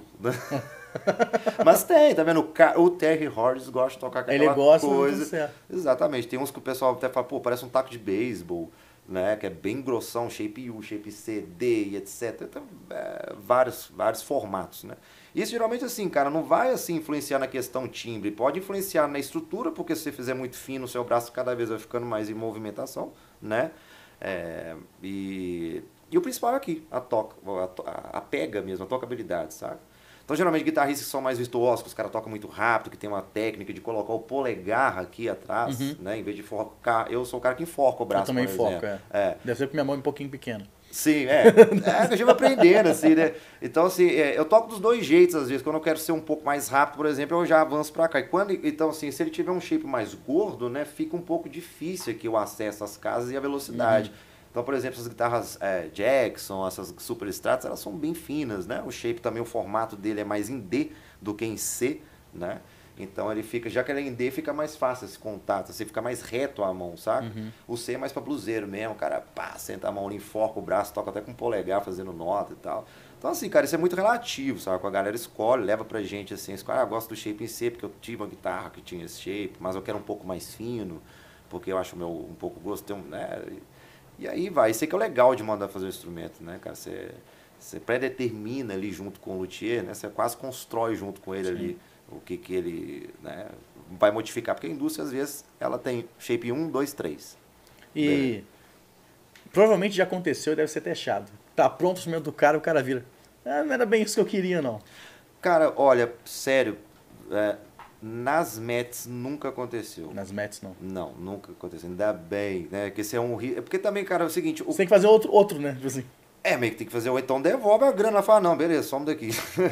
Mas tem, tá vendo? O Terry Rogers gosta de tocar aquela Ele gosta, coisa. Exatamente. Tem uns que o pessoal até fala, pô, parece um taco de beisebol, né? Que é bem grossão, shape U, shape C, D e etcétera. Então, é, vários, vários formatos, né? Isso geralmente assim, cara, não vai assim influenciar na questão timbre. Pode influenciar na estrutura, porque se você fizer muito fino, o seu braço cada vez vai ficando mais em movimentação, né? É, e... E o principal é aqui, a toca, a, a pega mesmo, a tocabilidade, sabe? Então, geralmente, guitarristas que são mais virtuosos, que os caras tocam muito rápido, que tem uma técnica de colocar o polegar aqui atrás, uhum. né? Em vez de forcar. Eu sou o cara que enforca o braço, eu também por forco, exemplo. é. é. Deve ser porque minha mão é um pouquinho pequena. Sim, é. É, eu já vou aprendendo, assim, né? Então, assim, é, eu toco dos dois jeitos, às vezes. Quando eu quero ser um pouco mais rápido, por exemplo, eu já avanço pra cá. E quando, então, assim, se ele tiver um shape mais gordo, né? Fica um pouco difícil aqui o acesso às casas e a velocidade. Uhum. Então, por exemplo, essas guitarras é, Jackson, essas Super Strats, elas são bem finas, né? O shape também, o formato dele é mais em D do que em C, né? Então ele fica, já que ele é em D, fica mais fácil esse contato, assim, fica mais reto a mão, saca? Uhum. O C é mais pra bluseiro mesmo, o cara, pá, senta a mão ali, enforca o braço, toca até com o polegar fazendo nota e tal. Então, assim, cara, isso é muito relativo, sabe? A galera escolhe, leva pra gente, assim, escolhe, ah, eu gosto do shape em C, porque eu tive uma guitarra que tinha esse shape, mas eu quero um pouco mais fino, porque eu acho o meu um pouco gosto, tem um, né? E aí vai, isso aí que é o legal de mandar fazer o instrumento, né, cara? Você, você predetermina ali junto com o luthier, né? Você quase constrói junto com ele Sim. ali o que, que ele, né, vai modificar. Porque a indústria, às vezes, ela tem shape um, dois, três. E Beleza. Provavelmente já aconteceu e deve ser testado. Tá pronto o instrumento do cara, o cara vira. Ah, não era bem isso que eu queria, não. Cara, olha, sério, é, nas Mets nunca aconteceu. Nas Mets não? Não, nunca aconteceu. Ainda bem, né? Porque esse é um risco. Porque também, cara, é o seguinte... O... Você tem que fazer outro, outro né? Tipo assim. É, meio que tem que fazer, ou então devolve a grana. Ela fala, não, beleza, some daqui.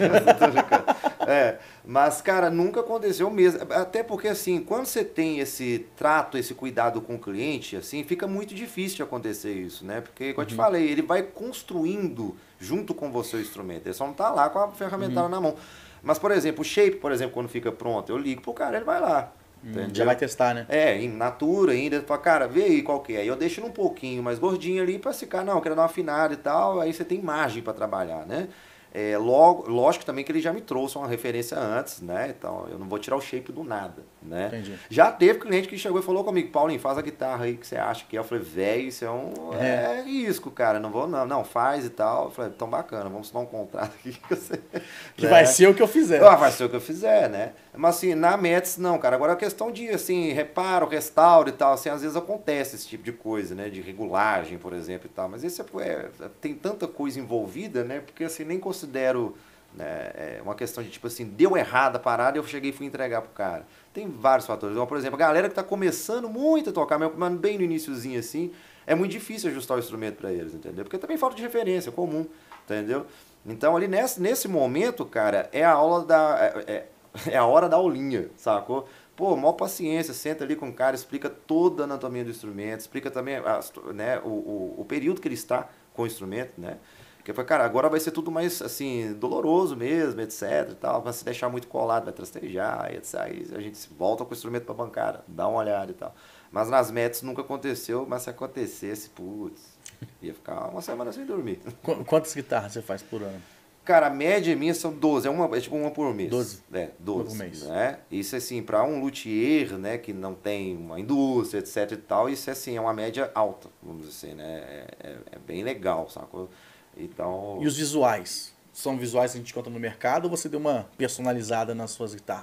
é, mas, cara, nunca aconteceu mesmo. Até porque, assim, quando você tem esse trato, esse cuidado com o cliente, assim, fica muito difícil de acontecer isso, né? Porque, como uhum. eu te falei, ele vai construindo junto com você o instrumento. Ele só não tá lá com a ferramentada uhum. na mão. Mas, por exemplo, o shape, por exemplo, quando fica pronto, eu ligo pro cara, ele vai lá. Hum, já vai testar, né? É, em natura ainda, fala, cara, vê aí qual que é. Aí eu deixo um pouquinho mais gordinho ali pra ficar, não, quero dar uma afinada e tal, aí você tem margem pra trabalhar, né? É, logo, lógico também que ele já me trouxe uma referência antes, né? Então eu não vou tirar o shape do nada, né? Entendi. Já teve cliente que chegou e falou comigo, Paulinho, faz a guitarra aí que você acha que é. Eu falei, velho, isso é um é. é risco, cara, não vou não, não, faz e tal. Eu falei, tão bacana, vamos dar um contrato aqui que você... Que né? Vai ser o que eu fizer. Ah, vai ser o que eu fizer, né? Mas assim, na Mets não, cara, agora a questão de, assim, reparo, restauro e tal, assim, às vezes acontece esse tipo de coisa, né? De regulagem, por exemplo e tal, mas esse é, é tem tanta coisa envolvida, né? Porque assim, nem considero, né, é uma questão de tipo assim, deu errado a parada e eu cheguei e fui entregar pro cara. Tem vários fatores. Então, por exemplo, a galera que tá começando muito a tocar, mas bem no iniciozinho assim, é muito difícil ajustar o instrumento para eles, entendeu? Porque também falta de referência, comum, entendeu? Então ali nesse, nesse momento, cara, é a aula da... É, é, é a hora da aulinha, sacou? Pô, maior paciência, senta ali com o cara, explica toda a anatomia do instrumento, explica também a, né, o, o, o período que ele está com o instrumento, né? Porque, cara, agora vai ser tudo mais, assim, doloroso mesmo, etc e tal, mas se deixar muito colado, vai trastejar, etcétera. Aí a gente volta com o instrumento pra bancada, dá uma olhada e tal. Mas nas Mets nunca aconteceu, mas se acontecesse, putz, ia ficar uma semana sem dormir. Quantas guitarras você faz por ano? Cara, a média minha são doze, é, uma, é tipo uma por mês. doze? É, doze. Uma por mês. Né? Isso, assim, para um luthier, né, que não tem uma indústria, etc e tal, isso, assim, é uma média alta, vamos dizer assim, né? É, é, é bem legal, sacou? Então... E os visuais? São visuais que a gente encontra no mercado ou você deu uma personalizada nas suas guitarras?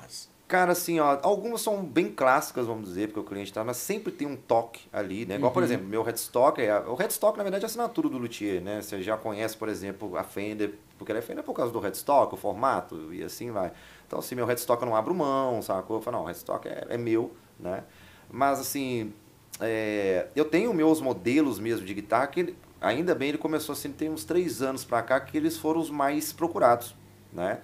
Cara, assim, ó, algumas são bem clássicas, vamos dizer, porque o cliente tá, mas sempre tem um toque ali, né? Igual, por Uhum. exemplo, meu headstock, é, o headstock, na verdade, é a assinatura do luthier, né? Você já conhece, por exemplo, a Fender, porque ela é Fender por causa do headstock, o formato, e assim vai. Então, assim, meu headstock eu não abro mão, sacou? Eu falo, não, o headstock é, é meu, né? Mas, assim, é, eu tenho meus modelos mesmo de guitarra, que ele, ainda bem ele começou assim, tem uns três anos pra cá, que eles foram os mais procurados, né?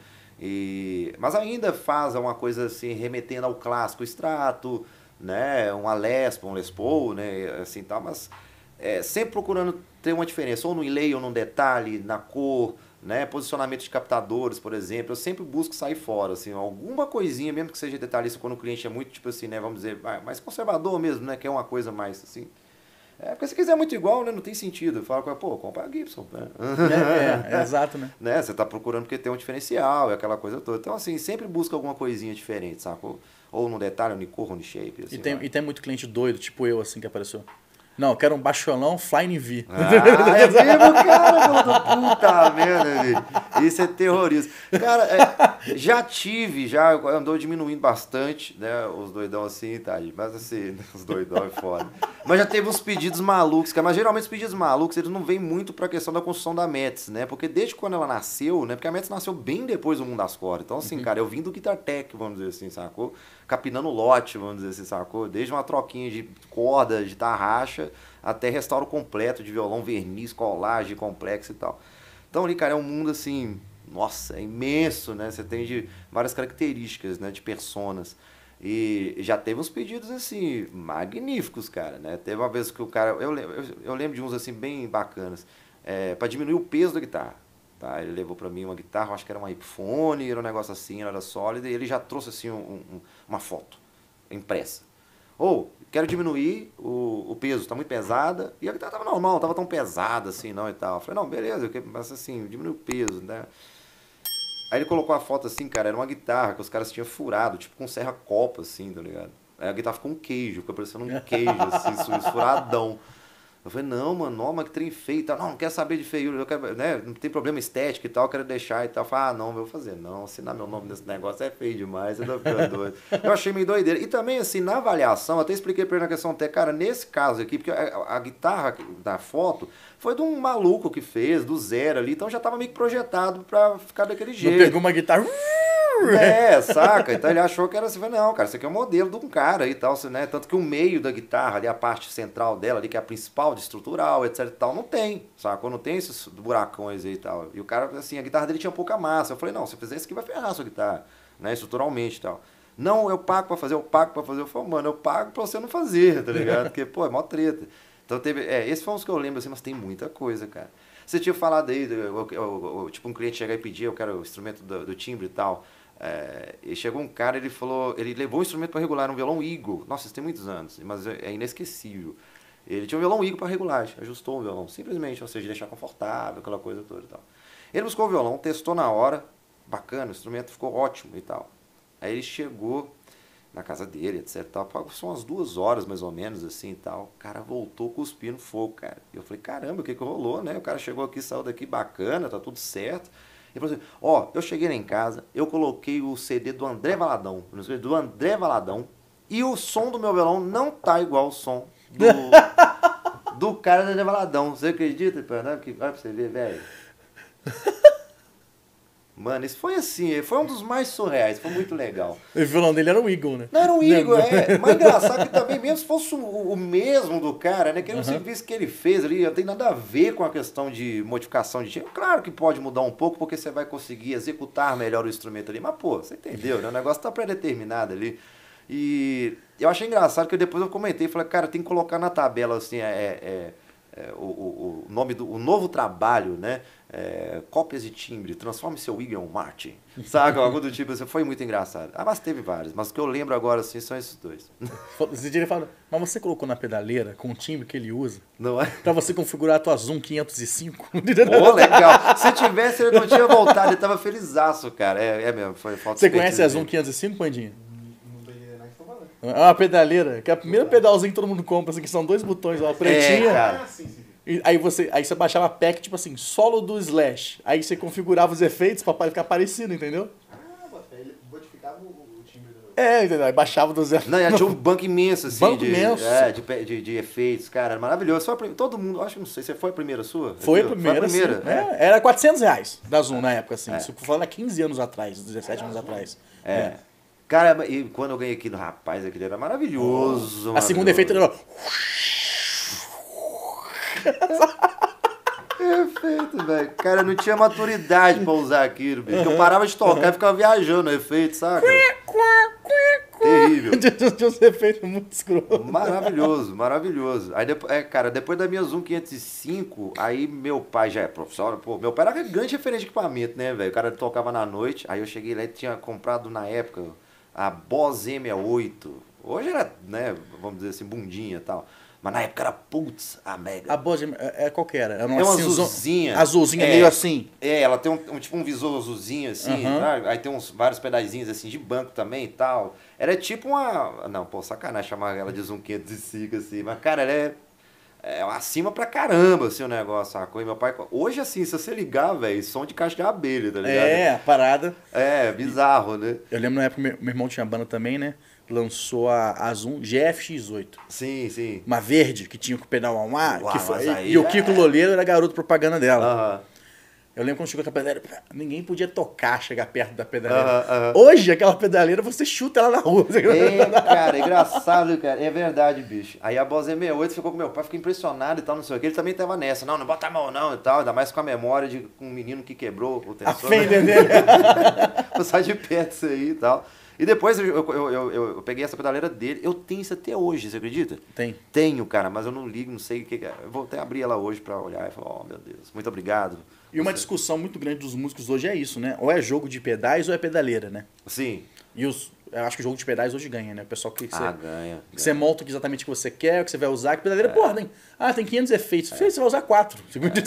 E, mas ainda faz uma coisa assim, remetendo ao clássico Strato, né? Um Les Paul, um Les Paul, né? Assim, tal, mas é, sempre procurando ter uma diferença, ou no inlay, ou num detalhe, na cor, né? Posicionamento de captadores, por exemplo. Eu sempre busco sair fora, assim, alguma coisinha, mesmo que seja detalhista, quando o cliente é muito, tipo assim, né? Vamos dizer, mais conservador mesmo, né? Que é uma coisa mais assim. É, porque se quiser muito igual, né? Não tem sentido. Fala, pô, compra a Gibson, né? É, é, é exato, né? né? Você tá procurando porque tem um diferencial e aquela coisa toda. Então, assim, sempre busca alguma coisinha diferente, sacou? Ou no detalhe, ou no cor, ou no shape. Assim, E tem, e tem muito cliente doido, tipo eu, assim, que apareceu. Não, eu quero um baixolão Flying V. Ah, é mesmo, cara, meu do puta merda, velho. Isso é terrorista. Cara, é, já tive, já andou diminuindo bastante, né? Os doidão assim, tá? Mas assim, os doidão é foda. Mas já teve uns pedidos malucos, cara. Mas geralmente os pedidos malucos, eles não vêm muito pra questão da construção da Metz, né? Porque desde quando ela nasceu, né? Porque a Metz nasceu bem depois do Mundo das Cordas. Então, assim, uhum. cara, eu vim do Guitar Tech, vamos dizer assim, sacou? Capinando lote, vamos dizer assim, sacou? Desde uma troquinha de corda, de tarraxa, até restauro completo de violão, verniz, colagem, complexo e tal. Então ali, cara, é um mundo assim, nossa, é imenso, né? Você tem de várias características, né? De personas. E já teve uns pedidos assim, magníficos, cara, né? Teve uma vez que o cara, eu, eu, eu lembro de uns assim bem bacanas, é, para diminuir o peso da guitarra. Tá? Ele levou para mim uma guitarra, acho que era uma Epiphone, era um negócio assim, era sólida, e ele já trouxe assim um, um, uma foto impressa. Ou, quero diminuir o, o peso, tá muito pesada. E a guitarra tava normal, não tava tão pesada assim, não, e tal. Eu falei, não, beleza, mas assim, diminui o peso, né? Aí ele colocou a foto assim, cara, era uma guitarra que os caras tinham furado, tipo com serra-copa, assim, tá ligado? Aí a guitarra ficou um queijo, ficou parecendo um queijo, assim, esfuradão. Eu falei, não, mano, ó, mas que trem feio e tal. Não, não quero saber de feiura, eu quero, né? Não tem problema estético e tal, eu quero deixar e tal. Eu falei, ah, não, eu vou fazer. Não, assinar meu nome nesse negócio é feio demais, você tá ficando doido. Eu achei meio doideira. E também, assim, na avaliação, até expliquei pra ele na questão até, cara, nesse caso aqui, porque a, a guitarra da foto foi de um maluco que fez, do zero ali, então já tava meio que projetado pra ficar daquele jeito. Não pegou uma guitarra... É, saca? Então ele achou que era assim, não, cara, isso aqui é um modelo de um cara e tal, né? Tanto que o meio da guitarra, ali, a parte central dela, ali, que é a principal, de estrutural, etc e tal, não tem, sacou? Não tem esses buracões aí e tal. E o cara, assim, a guitarra dele tinha pouca massa. Eu falei, não, se fizer isso aqui vai ferrar a sua guitarra, né? Estruturalmente e tal. Não, eu pago pra fazer, eu pago pra fazer. Eu falei, mano, eu pago pra você não fazer, tá ligado? Porque, pô, é mó treta. Então teve, é, esses foram os que eu lembro, assim, mas tem muita coisa, cara. Você tinha falado aí, eu, eu, eu, tipo, um cliente chegar e pedir, eu quero o instrumento do, do timbre e tal. É, e chegou um cara, ele falou, ele levou o instrumento para regular, um violão Eagle. Nossa, isso tem muitos anos, mas é inesquecível. Ele tinha um violão Eagle para regulagem, ajustou o violão, simplesmente, ou seja, deixar confortável, aquela coisa toda e tal. Ele buscou o violão, testou na hora, bacana, o instrumento ficou ótimo e tal. Aí ele chegou na casa dele, etc, tal, são umas duas horas mais ou menos, assim e tal. O cara voltou cuspindo fogo, cara. E eu falei, caramba, o que que rolou, né? O cara chegou aqui, saiu daqui bacana, tá tudo certo. Ele falou assim, ó, eu cheguei lá em casa, eu coloquei o C D do André Valadão, do André Valadão, e o som do meu violão não tá igual ao som do, do cara do André Valadão. Você acredita, pô? Olha pra você ver, velho. Mano, isso foi assim, foi um dos mais surreais, foi muito legal. O violão dele era um Eagle, né? Não era um Eagle, é. Mas engraçado que também, mesmo se fosse o, o mesmo do cara, né? Que era um uhum. serviço que ele fez ali, não tem nada a ver com a questão de modificação de timbre. Claro que pode mudar um pouco, porque você vai conseguir executar melhor o instrumento ali. Mas, pô, você entendeu, né? O negócio tá pré-determinado ali. E eu achei engraçado que depois eu comentei, falei, cara, tem que colocar na tabela, assim, é... é É, o, o, o nome do o novo trabalho, né? É, cópias de timbre, transforme seu Eagle em um Martin. Sabe? Algo do tipo assim, foi muito engraçado. Ah, mas teve vários, mas o que eu lembro agora assim são esses dois. Esse dia ele fala, mas você colocou na pedaleira com o timbre que ele usa? Não é? Pra você configurar a tua Zoom quinhentos e cinco? Pô, legal. Se tivesse, ele não tinha voltado, ele tava felizaço, cara. É, é mesmo, foi falta de Você conhece a Zoom quinhentos e cinco, Pandinha? É uma pedaleira, que é a primeira pedalzinha que todo mundo compra, assim, que são dois botões, uma pretinha. É, cara. E aí você, aí você baixava a pack, tipo assim, solo do Slash. Aí você configurava os efeitos pra ficar parecido, entendeu? Ah, ele modificava o timbre do... É, entendeu? Aí baixava do zero. Não, ela tinha um banco imenso, assim, Banco de, imenso. É, de, de, de efeitos, cara, era maravilhoso. Só a prim- todo mundo, acho que não sei, você foi a primeira sua? Foi a Foi primeira, a primeira, sim. é. É, era quatrocentos reais da Zoom na época, assim. Isso falando há quinze anos atrás, dezessete anos atrás. É. É. Cara, e quando eu ganhei aqui no rapaz, aquele era maravilhoso. A segunda efeito era... Perfeito, velho. Cara, eu não tinha maturidade pra usar aquilo, bicho. Eu parava de tocar e ficava viajando no efeito, saca? Terrível. Tinha uns efeitos muito escrotos. Maravilhoso, maravilhoso. Aí, depois, é, cara, depois da minha Zoom quinhentos e cinco, aí meu pai já é profissional, pô, meu pai era grande referente de equipamento, né, velho? O cara tocava na noite, aí eu cheguei lá e tinha comprado na época a Bose M sessenta e oito. Hoje era, né, vamos dizer assim, bundinha e tal. Mas na época era, putz, a Mega. A Bose é, é qual que era? Era uma, É uma cinzão- azulzinha. Azulzinha, É, meio assim. É, ela tem um, um- tipo um visor azulzinho assim, Aham. tá? Aí tem uns vários pedaizinhos assim de banco também e tal. Era tipo uma... Não, pô, sacanagem chamar ela de Zoom quinhentos e cinco assim. Mas, cara, ela é, é acima pra caramba, assim, o negócio, sacou? E meu pai... Hoje, assim, se você ligar, velho, som de caixa de abelha, tá ligado? É, a parada. É, bizarro, né? Eu lembro na época, meu, meu irmão tinha banda também, né? Lançou a, a Zoom G F X oito. Sim, sim. Uma verde, que tinha com o pedal ao ar. Uau, que foi, mas aí e o é- Kiko Loureiro era garoto propaganda dela. Aham. Eu lembro quando chegou com a pedaleira, ninguém podia tocar, chegar perto da pedaleira. Aham, aham. Hoje, aquela pedaleira, você chuta ela na rua. É, cara, é engraçado, cara. É verdade, bicho. Aí a Bose M sessenta e oito ficou com meu pai, ficou impressionado e tal, não sei o que. Ele também tava nessa. Não, não bota a mão não e tal. Ainda mais com a memória de um menino que quebrou o A tensor. Fender dele. Vou sair de perto isso aí e tal. E depois eu, eu, eu, eu, eu peguei essa pedaleira dele. Eu tenho isso até hoje, você acredita? Tem. Tenho, cara, mas eu não ligo, não sei o que que é. Eu vou até abrir ela hoje pra olhar e falar, oh, meu Deus, muito obrigado. E uma Você- discussão muito grande dos músicos hoje é isso, né? Ou é jogo de pedais ou é pedaleira, né? Sim. E os, eu acho que o jogo de pedais hoje ganha, né? O pessoal que você, Ah, ganha. que você ganha. monta exatamente o que você quer, o que você vai usar. Que pedaleira, porra, tem, ah, tem quinhentos efeitos. Você vai usar quatro.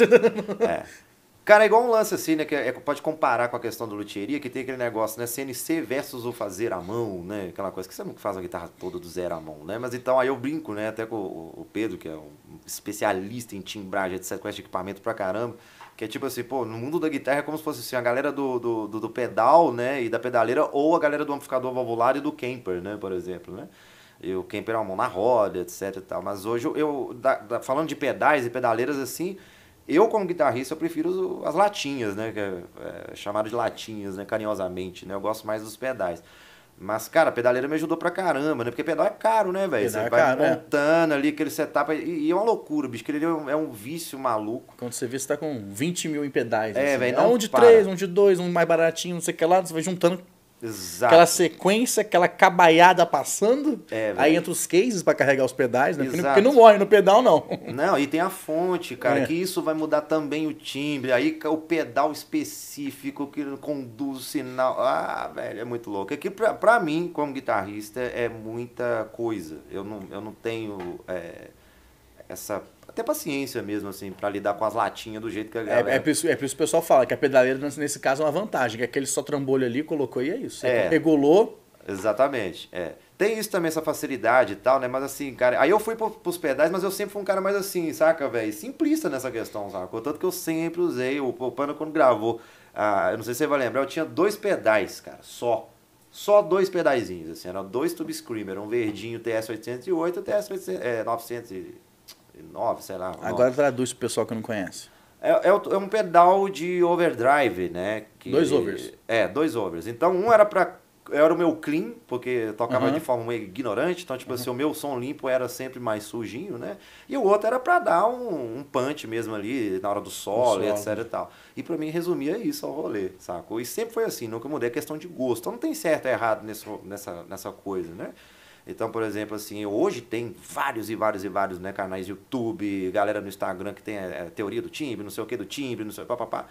É. Cara, é igual um lance assim, né? Que é, pode comparar com a questão do luthieria, que tem aquele negócio, né? C N C versus o fazer à mão, né? Aquela coisa que você não faz a guitarra toda do zero à mão, né? Mas então aí eu brinco, né? Até com o o Pedro, que é um especialista em timbragem, etcétera, com esse equipamento pra caramba. Que é tipo assim, pô, no mundo da guitarra é como se fosse assim, a galera do, do, do, do pedal, né? E da pedaleira, ou a galera do amplificador valvular e do camper, né? Por exemplo, né? E o camper é uma mão na roda, etc e tal. Mas hoje eu, eu da- da- falando de pedais e pedaleiras assim, eu como guitarrista eu prefiro os- as latinhas, né? Que é, é chamado de latinhas, né? Carinhosamente, né? Eu gosto mais dos pedais. Mas, cara, a pedaleira me ajudou pra caramba, né? Porque pedal é caro, né, velho? Pedal Você é vai caro, é. montando ali aquele setup. E, e é uma loucura, bicho. Que ele é um, é um vício maluco. Quando você vê, você tá com vinte mil em pedais. É, assim. velho, É não um de para. três, um de dois, um mais baratinho, não sei o que lá. Você vai juntando Exato. aquela sequência, aquela cabaiada passando. É, velho. aí entra os cases pra carregar os pedais, né? Porque, Exato. porque não morre no pedal, não. Não, e tem a fonte, cara, É. que isso vai mudar também o timbre. Aí o pedal específico que conduz o sinal. Ah, velho, é muito louco. Aqui, pra, pra mim, como guitarrista, é muita coisa. Eu não, eu não tenho é, essa. Até paciência mesmo, assim, pra lidar com as latinhas do jeito que a É, galera. é, por isso, é por isso que o pessoal fala que a pedaleira, nesse caso, é uma vantagem. Que aquele só trambolho ali, colocou e é isso. Você É. regulou. Exatamente, é. Tem isso também, essa facilidade e tal, né? Mas assim, cara, aí eu fui pro, pros pedais, mas eu sempre fui um cara mais assim, saca, velho? Simplista nessa questão, saca? Tanto que eu sempre usei, o, o Pano quando gravou, ah, eu não sei se você vai lembrar, eu tinha dois pedais, cara, só. Só dois pedaizinhos, assim, eram dois Tube Screamer, um verdinho T S oitocentos e oito e o T S novecentos e nove, sei lá. o Agora nome. traduz pro pessoal que não conhece. É, é, o- é um pedal de overdrive, né? que Dois ele- overs. É, dois overs. Então, um era pra... Era o meu clean, porque eu tocava Uhum. de forma meio ignorante, então, tipo assim, o meu som limpo era sempre mais sujinho, né? E o outro era pra dar um, um punch mesmo ali, na hora do solo, solo. etc e tal. E pra mim, resumia isso ao rolê, sacou? E sempre foi assim, nunca mudei, é questão de gosto. Então, não tem certo e errado nesse, nessa, nessa coisa, né? Então, por exemplo, assim, hoje tem vários e vários e vários, né, canais YouTube, galera no Instagram que tem a, teoria do timbre, não sei o que do timbre, não sei o que, papapá.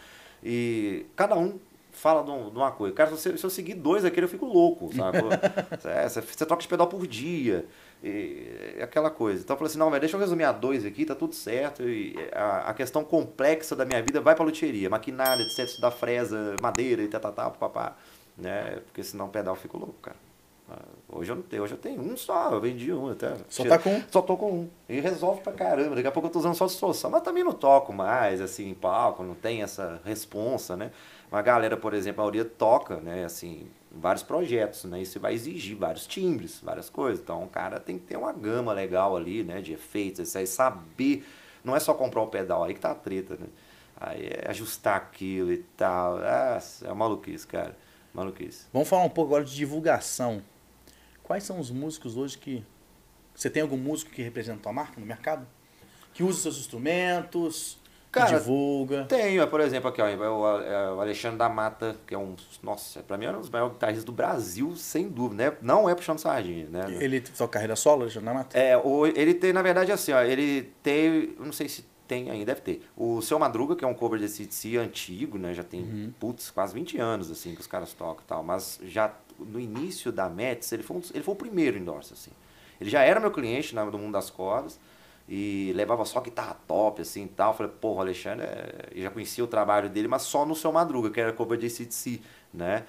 E cada um fala de, um- de uma coisa. Cara, se, eu- se eu seguir dois aqui, eu fico louco, sabe? É, você, você troca de pedal por dia, e, é aquela coisa. Então eu falei assim, não, velho, deixa eu resumir a dois aqui, tá tudo certo. E a, a questão complexa da minha vida vai pra luthieria, maquinária, etcétera, estudar fresa, madeira e tal, tal, tal, papá. Né? Porque senão o pedal fica louco, cara. Ah, Hoje eu não tenho, hoje eu tenho um só, eu vendi um até. Só tá com um? Só tô com um. E resolve pra caramba. Daqui a pouco eu tô usando só distorção. Mas também não toco mais, assim, em palco, não tem essa responsa, né? Uma galera, por exemplo, a maioria toca, né, assim, vários projetos, né? Isso vai exigir vários timbres, várias coisas. Então o cara tem que ter uma gama legal ali, né? De efeitos, isso aí, saber. Não é só comprar o pedal, aí que tá a treta, né? Aí é ajustar aquilo e tal. É, é maluquice, cara. Maluquice. Vamos falar um pouco agora de divulgação. Quais são os músicos hoje que... Você tem algum músico que representa a marca no mercado? Que usa seus instrumentos, Cara, que divulga? Tenho, por exemplo, aqui, ó, o Alexandre da Mata, que é um... Nossa, pra mim é um dos maiores guitarristas do Brasil, sem dúvida, né? Não é puxando sardinha, né? Ele tem sua carreira solo, Alexandre da Mata? É, o, ele tem, na verdade, assim, ó, ele tem... Eu não sei se tem ainda, deve ter. O Seu Madruga, que é um cover de A C/D C antigo, né? Já tem, uhum. putz, quase vinte anos, assim, que os caras tocam e tal. Mas já no início da Mets, ele foi, um, ele foi o primeiro endorse, assim. Ele já era meu cliente no mundo das cordas e levava só guitarra top, assim, e tal. Falei, porra, o Alexandre, é... eu já conhecia o trabalho dele, mas só no Seu Madruga, que era cover de A C/D C, né?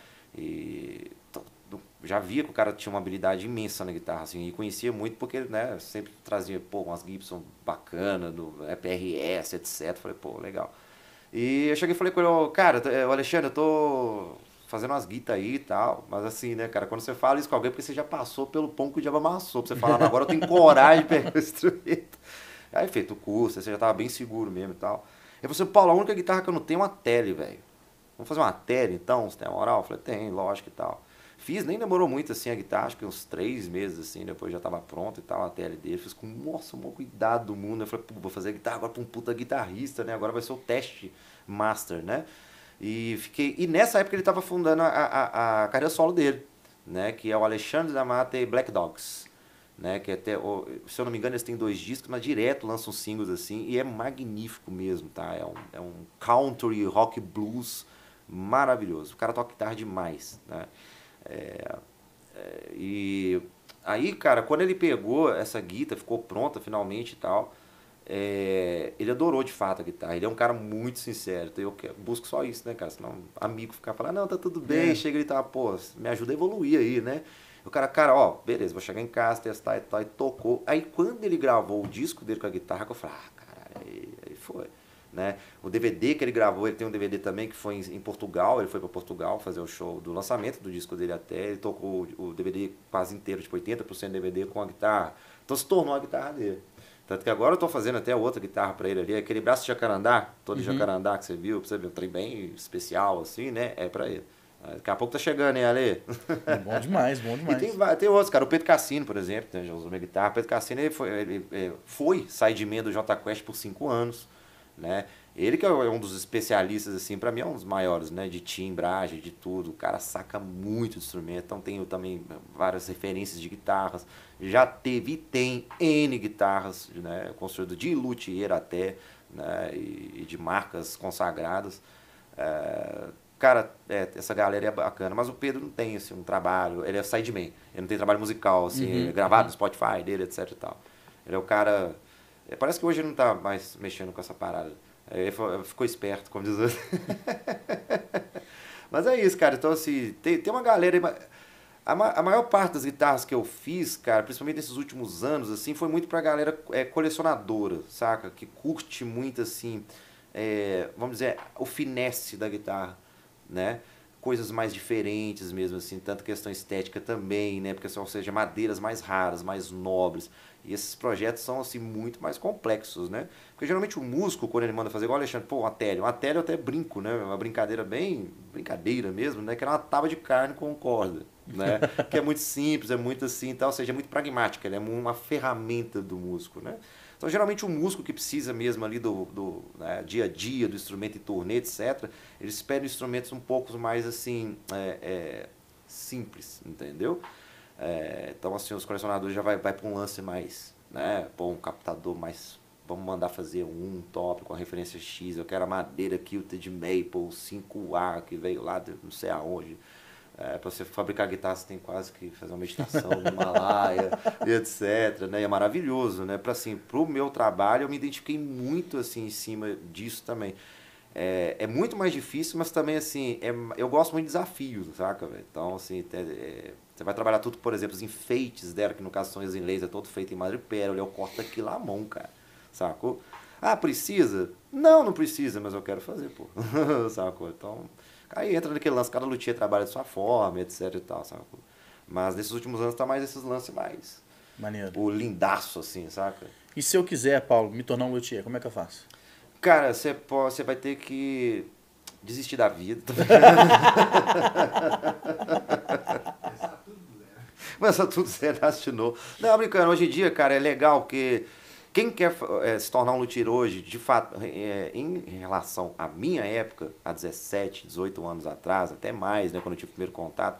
E já via que o cara tinha uma habilidade imensa na guitarra, assim, e conhecia muito porque, né, sempre trazia, pô, umas Gibson bacana, do P R S, etcétera. Falei, pô, legal. E eu cheguei e falei com ele, cara, o Alexandre, eu tô fazendo umas guitas aí e tal, mas assim, né, cara, quando você fala isso com alguém, é porque você já passou pelo pão que o diabo amassou, pra você falar, agora eu tenho coragem de pegar o instrumento. Aí, feito o curso, você já tava bem seguro mesmo e tal. Eu falei assim, Paulo, a única guitarra que eu não tenho é uma tele, velho. Vamos fazer uma tele, então, você tem a moral? Eu falei, tem, lógico e tal. Fiz, nem demorou muito, assim, a guitarra, acho que uns três meses, assim, depois já tava pronto e tal, a tele dele. Fiz com, nossa, o maior cuidado do mundo. Eu falei, pô, vou fazer a guitarra agora pra um puta guitarrista, né? Agora vai ser o teste master, né? E fiquei... E nessa época ele tava fundando a, a, a carreira solo dele, né? Que é o Alexandre da Mata e Black Dogs, né? Que até, se eu não me engano, eles têm dois discos, mas direto lançam singles, assim, e é magnífico mesmo, tá? É um, é um country, rock, blues maravilhoso. O cara toca guitarra demais, né? É, é, e aí, cara, quando ele pegou essa guitarra, ficou pronta finalmente e tal, é, ele adorou de fato a guitarra. Ele é um cara muito sincero. Então eu busco só isso, né, cara? Senão amigo ficar falando, não, tá tudo bem, é. Chega e tá, pô, me ajuda a evoluir aí, né? O cara, cara, ó, beleza, vou chegar em casa, testar e tal, e tocou. Aí quando ele gravou o disco dele com a guitarra, eu falei, ah, caralho, aí, aí foi. Né? O D V D que ele gravou, ele tem um D V D também que foi em, em Portugal, ele foi para Portugal fazer o show do lançamento do disco dele até, ele tocou o, o D V D quase inteiro, tipo oitenta por cento do D V D com a guitarra, então se tornou a guitarra dele. Tanto que agora eu tô fazendo até outra guitarra para ele ali, aquele braço de jacarandá, todo de uhum. jacarandá que você viu, você viu, um trem bem especial assim, né, é para ele. Daqui a pouco tá chegando, hein, Ale? Bom demais, bom demais. E tem, tem outros, cara. O Pedro Cassino, por exemplo, né, já usou minha guitarra. O Pedro Cassino, ele foi, ele, ele foi sideman do Jota Quest por cinco anos, né? Ele que é um dos especialistas, assim, pra mim é um dos maiores, né? De timbragem, de tudo. O cara saca muito instrumento. Então tem também várias referências de guitarras. Já teve e tem N guitarras, né? Construído de luthier até, né? E, e de marcas consagradas. É, cara, é, essa galera é bacana. Mas o Pedro não tem, assim, um trabalho. Ele é sideman. Ele não tem trabalho musical, assim, uhum. gravado no Spotify dele, etc e tal. Ele é o cara... Parece que hoje ele não tá mais mexendo com essa parada. Ele ficou esperto, como diz outro. Mas é isso, cara. Então, assim, tem, tem uma galera... A, a maior parte das guitarras que eu fiz, cara, principalmente nesses últimos anos, assim, foi muito pra galera é, colecionadora, saca? Que curte muito, assim, é, vamos dizer, o finesse da guitarra, né? Coisas mais diferentes mesmo, assim, tanto questão estética também, né? Porque, ou seja, madeiras mais raras, mais nobres. E esses projetos são, assim, muito mais complexos, né? Porque, geralmente, o músico, quando ele manda fazer, igual o Alexandre, pô, uma tele. Uma tele eu até brinco, né? Uma brincadeira bem... Brincadeira mesmo, né? Que era uma tábua de carne com corda, né? Que é muito simples, é muito assim e tal. Ou seja, é muito pragmática. Ela é uma ferramenta do músico, né? Então, geralmente, o músico que precisa mesmo ali do, do né, dia a dia, do instrumento em turnê, etcétera, eles pedem instrumentos um pouco mais, assim, é, é, simples, entendeu? É, então, assim, os colecionadores já vai, vai para um lance mais, né? Pô, um captador mais... Vamos mandar fazer um top com a referência X. Eu quero a madeira Quilted Maple cinco A, que veio lá de não sei aonde. É, para você fabricar guitarra, você tem quase que fazer uma meditação no Himalaia, e etcétera. Né? E é maravilhoso, né? Para assim, pro meu trabalho, eu me identifiquei muito assim em cima disso também. É, é muito mais difícil, mas também assim, é, eu gosto muito de desafios, saca, velho? Então, assim, é, é, você vai trabalhar tudo, por exemplo, os enfeites dela, que no caso são os em laser, todo feito em madrepérola, eu corto aquilo à mão, cara, sacou? Ah, precisa? Não, não precisa, mas eu quero fazer, pô, sacou? Então, Aí entra naquele lance, cada luthier trabalha de sua forma, etc e tal, sabe? Mas nesses últimos anos tá mais esses lances mais... Maneiro. O lindaço, assim, saca? E se eu quiser, Paulo, me tornar um luthier, como é que eu faço? Cara, você você vai ter que desistir da vida. Mas tá tudo zero, nasce de novo. Não, brincando, hoje em dia, cara, é legal porque quem quer é, se tornar um luthier hoje, de fato, é, em relação à minha época, há dezessete, dezoito anos atrás, até mais, né, quando eu tive o primeiro contato,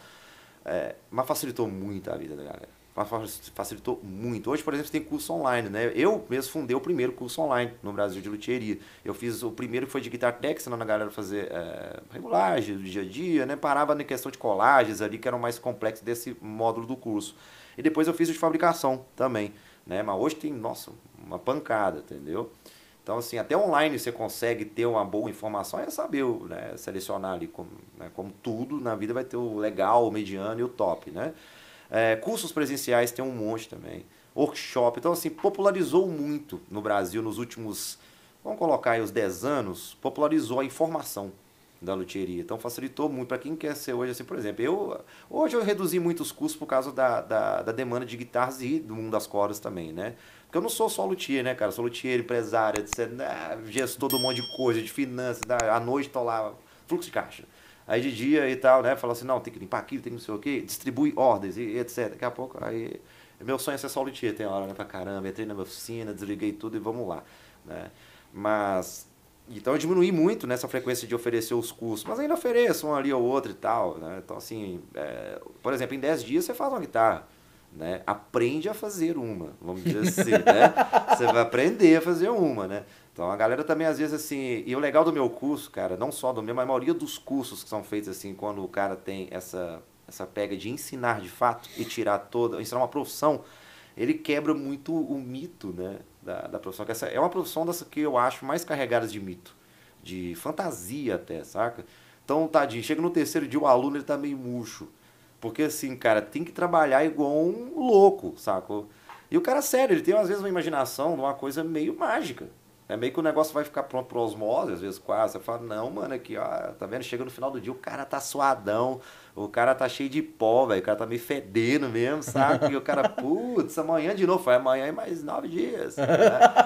é, mas facilitou muito a vida da galera. Facilitou muito. Hoje, por exemplo, você tem curso online, né? Eu mesmo fundei o primeiro curso online no Brasil de luthieria. Eu fiz o primeiro que foi de Guitar Tech, ensinando a galera a fazer é, regulagem do dia a dia, né? Parava na questão de colagens ali, que eram mais complexos desse módulo do curso. E depois eu fiz o de fabricação também, né? Mas hoje tem, nossa, uma pancada, entendeu? Então, assim, até online você consegue ter uma boa informação, é saber, né, selecionar ali, como, né, como tudo na vida vai ter o legal, o mediano e o top, né? É, cursos presenciais tem um monte também. Workshop. Então, assim, popularizou muito no Brasil nos últimos, vamos colocar aí os dez anos, popularizou a informação da luthieria. Então, facilitou muito para quem quer ser hoje, assim, por exemplo, eu, hoje eu reduzi muito os custos por causa da, da, da demanda de guitarras e do mundo das cordas também, né? Porque eu não sou só luthier, né, cara? Eu sou luthier, empresário, etcétera. Gestor de um monte de coisa, de finanças, à noite tô lá, fluxo de caixa. Aí de dia e tal, né? Fala assim, não, tem que limpar aquilo, tem que não sei o quê, distribui ordens e etcétera. Daqui a pouco, aí... Meu sonho é ser só luthier, tem hora, né? Pra caramba, entrei na minha oficina, desliguei tudo e vamos lá, né? Mas... Então eu diminuí muito nessa frequência de oferecer os cursos, mas ainda ofereço um ali ou outro e tal, né? Então assim, é... por exemplo, em dez dias você faz uma guitarra, né? Aprende a fazer uma, vamos dizer assim, né? Você vai aprender a fazer uma, né? Então a galera também às vezes assim, e o legal do meu curso, cara, não só do meu, mas a maioria dos cursos que são feitos assim, quando o cara tem essa, essa pega de ensinar de fato e tirar toda, ensinar uma profissão, ele quebra muito o mito, né, da, da profissão, que essa é uma profissão dessa que eu acho mais carregada de mito, de fantasia até, saca? Então, tadinho, chega no terceiro dia o aluno ele tá meio murcho, porque assim, cara, tem que trabalhar igual um louco, saca? E o cara, sério, ele tem às vezes uma imaginação de uma coisa meio mágica. É meio que o negócio vai ficar pronto por osmose, às vezes quase. Você fala, não, mano, aqui, ó, tá vendo? Chega no final do dia, o cara tá suadão, o cara tá cheio de pó, velho, o cara tá meio fedendo mesmo, sabe? E o cara, putz, amanhã de novo, foi amanhã e mais nove dias. Né?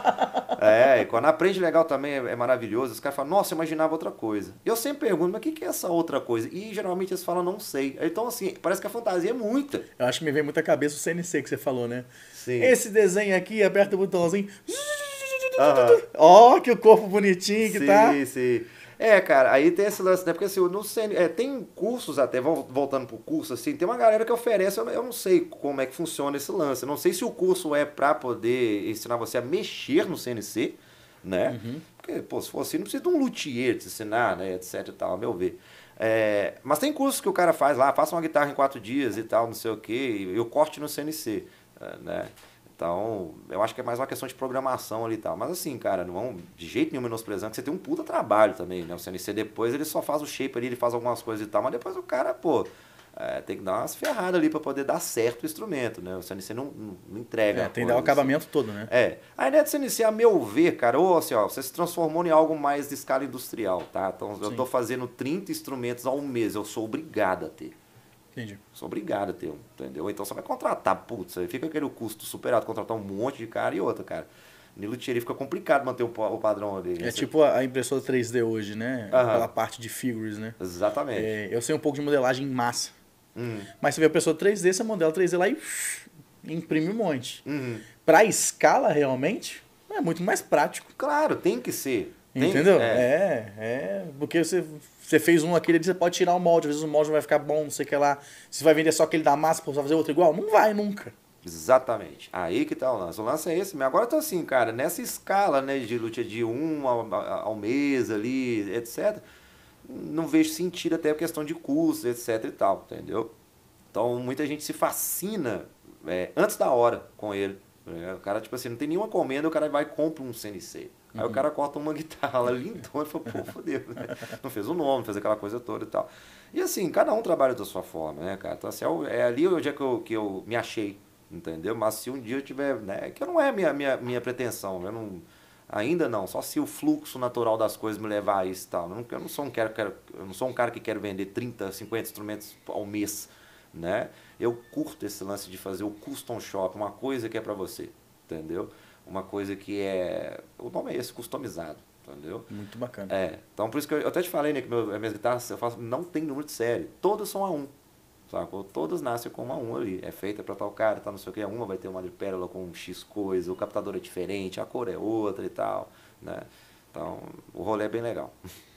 É, e quando aprende legal também é, é maravilhoso. Os caras falam, nossa, eu imaginava outra coisa. E eu sempre pergunto, mas o que, que é essa outra coisa? E geralmente eles falam, não sei. Então, assim, parece que a fantasia é muita. Eu acho que me vem muita cabeça o C N C que você falou, né? Sim. Esse desenho aqui, aperta o botãozinho. Ó, oh, que o corpo bonitinho que sim, tá. Sim, sim. É, cara, aí tem esse lance, né? Porque assim, no C N, é, tem cursos até, voltando pro curso, assim, tem uma galera que oferece, eu, eu não sei como é que funciona esse lance. Eu não sei se o curso é pra poder ensinar você a mexer no C N C, né? Uhum. Porque, pô, se for assim, não precisa de um luthier te ensinar, né? Etc e tal, a meu ver. É, mas tem cursos que o cara faz lá, faça uma guitarra em quatro dias e tal, não sei o quê, e eu corte no C N C, né? Então, eu acho que é mais uma questão de programação ali e tal. Mas assim, cara, não vão de jeito nenhum menosprezando, que você tem um puta trabalho também, né? O C N C depois, ele só faz o shape ali, ele faz algumas coisas e tal, mas depois o cara, pô, é, tem que dar umas ferradas ali pra poder dar certo o instrumento, né? O C N C não, não, não entrega. É, tem que dar o acabamento assim. todo, né? É. A ideia do C N C, a meu ver, cara, ou assim, ó, você se transformou em algo mais de escala industrial, tá? Então, Sim. eu tô fazendo trinta instrumentos ao mês, eu sou obrigado a ter. Entendi. Sou obrigado a ter um, entendeu? Então você vai contratar, putz, aí fica aquele custo superado, contratar um monte de cara e outra, cara. No luthieria fica complicado manter o, o padrão ali. É tipo a impressora três D hoje, né? Uhum. Aquela parte de figures, né? Exatamente. É, eu sei um pouco de modelagem em massa. Uhum. Mas você vê a impressora três D, você modela três D lá e uff, imprime um monte. Uhum. Pra escala, realmente, é muito mais prático. Claro, tem que ser. Tem, Entendeu? É. é, é. Porque você, você fez um aquele ali, você pode tirar o molde. Às vezes o molde não vai ficar bom, não sei o que lá. Você vai vender só aquele da massa, pra você fazer outro igual? Não vai nunca. Exatamente. Aí que tá o lance. O lance é esse. Mas agora tá assim, cara, nessa escala, né, de luta de um ao, ao mês ali, etcétera. Não vejo sentido até a questão de custo, etc e tal, entendeu? Então muita gente se fascina é, antes da hora com ele. Né? O cara, tipo assim, não tem nenhuma comenda, o cara vai e compra um C N C. Aí uhum. o cara corta uma guitarra lá lindona e fala, pô, fodeu, né? Não fez o nome, fez aquela coisa toda e tal. E assim, cada um trabalha da sua forma, né, cara? Então assim, é ali o dia que eu, que eu me achei, entendeu? Mas se um dia eu tiver, né, que não é minha, minha, minha pretensão, eu não, Ainda não, só se o fluxo natural das coisas me levar a isso e tal. Eu não sou um cara, eu não sou um cara que quer vender trinta, cinquenta instrumentos ao mês, né? Eu curto esse lance de fazer o custom shop, uma coisa que é para você, entendeu? Uma coisa que é, o nome é esse, customizado, entendeu? Muito bacana. É, então por isso que eu, eu até te falei, né, que meu, as minhas guitarras, eu faço, não tem número de série, todas são A um. Sacou? Todas nascem com uma um ali. É feita para tal cara, tá, não sei o que. Uma vai ter uma de pérola com um X coisa, o captador é diferente, a cor é outra e tal, né? Então, o rolê é bem legal.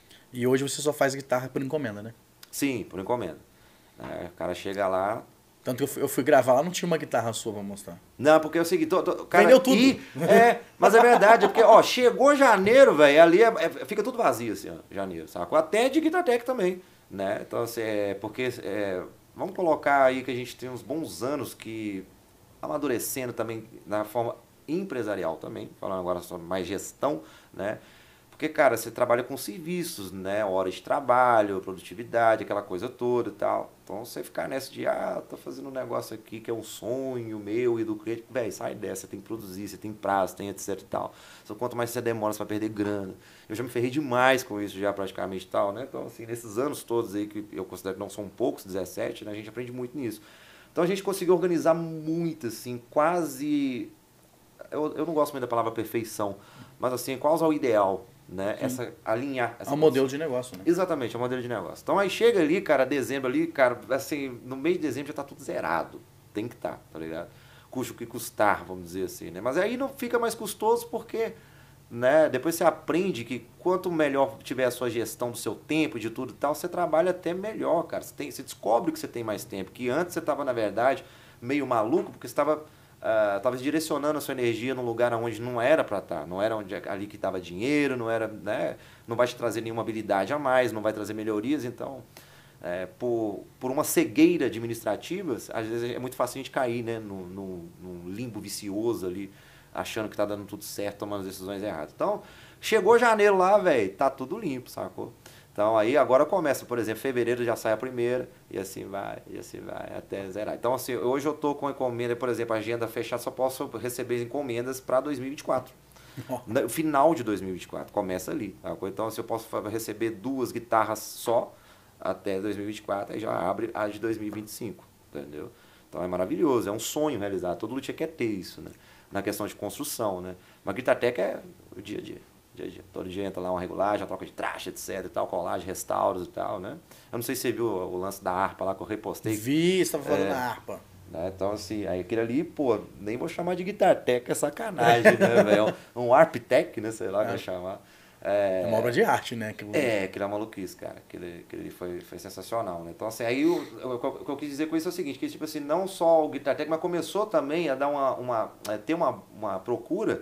E hoje você só faz guitarra por encomenda, né? Sim, por encomenda. É, o cara chega lá... Tanto que eu fui, eu fui gravar lá, não tinha uma guitarra sua pra mostrar. Não, porque é o seguinte... Tô, tô, cara, vendeu tudo. E, é, mas é verdade, é porque, ó, chegou janeiro, velho, ali é, é, fica tudo vazio, assim, ó, janeiro, sacou? Até de Guitartec também, né? Então, assim, é, porque... É, vamos colocar aí que a gente tem uns bons anos que amadurecendo também na forma empresarial também, falando agora sobre mais gestão, né? Porque, cara, você trabalha com serviços, né? Horas de trabalho, produtividade, aquela coisa toda e tal. Então, você ficar nessa de, ah, tô fazendo um negócio aqui que é um sonho meu e do cliente, velho, sai dessa, você tem que produzir, você tem prazo, tem etc e tal. Só quanto mais você demora, você vai perder grana. Eu já me ferrei demais com isso já praticamente e tal, né? Então, assim, nesses anos todos aí, que eu considero que não são poucos, dezessete, né? A gente aprende muito nisso. Então, a gente conseguiu organizar muito, assim, quase... Eu, eu não gosto muito da palavra perfeição, mas, assim, quase ao ideal, né? Essa, alinhar essa é um modelo de negócio, né? Exatamente, é um modelo de negócio. Então aí chega ali, cara, dezembro ali, cara, assim, no mês de dezembro já tá tudo zerado. Tem que estar, tá, tá ligado? Custa o que custar, vamos dizer assim, né? Mas aí não fica mais custoso porque, né, depois você aprende que quanto melhor tiver a sua gestão do seu tempo, de tudo e tal, você trabalha até melhor, cara. Você, tem, você descobre que você tem mais tempo, que antes você tava, na verdade, meio maluco, porque você tava... Uh, talvez direcionando a sua energia num lugar onde não era para estar, não era onde ali que estava dinheiro, não era, né, não vai te trazer nenhuma habilidade a mais, não vai trazer melhorias, então é, por, por uma cegueira administrativa, às vezes é muito fácil a gente cair, né, num, num, num limbo vicioso ali, achando que está dando tudo certo, tomando as decisões erradas. Então, chegou janeiro lá, velho, tá tudo limpo, sacou? Então aí agora começa, por exemplo, fevereiro já sai a primeira, e assim vai, e assim vai, até zerar. Então assim, hoje eu tô com encomenda, por exemplo, agenda fechada, só posso receber encomendas para dois mil e vinte e quatro. No final de dois mil e vinte e quatro, começa ali. Tá? Então assim, eu posso receber duas guitarras só até dois mil e vinte e quatro, aí já abre a de dois mil e vinte e cinco, entendeu? Então é maravilhoso, é um sonho realizado, todo luthier quer ter isso, né? Na questão de construção, né? Mas Guitartec é o dia a dia. Dia a dia. Todo dia entra lá uma regulagem, uma troca de traste, etc e tal, colagem, restauros e tal, né? Eu não sei se você viu o lance da harpa lá que eu repostei. Vi, você estava falando é, da harpa. Né? Então, assim, aí aquele ali, pô, nem vou chamar de Guitartec, é sacanagem, né, velho? Um Harptec, né, sei lá, é. Vai chamar. É, é uma obra de arte, né? Que é, aquele é maluquice, cara. Aquele, aquele foi, foi sensacional, né? Então, assim, aí o, o, o que eu quis dizer com isso é o seguinte, que tipo assim, não só o Guitartec, mas começou também a dar uma, uma a ter uma, uma procura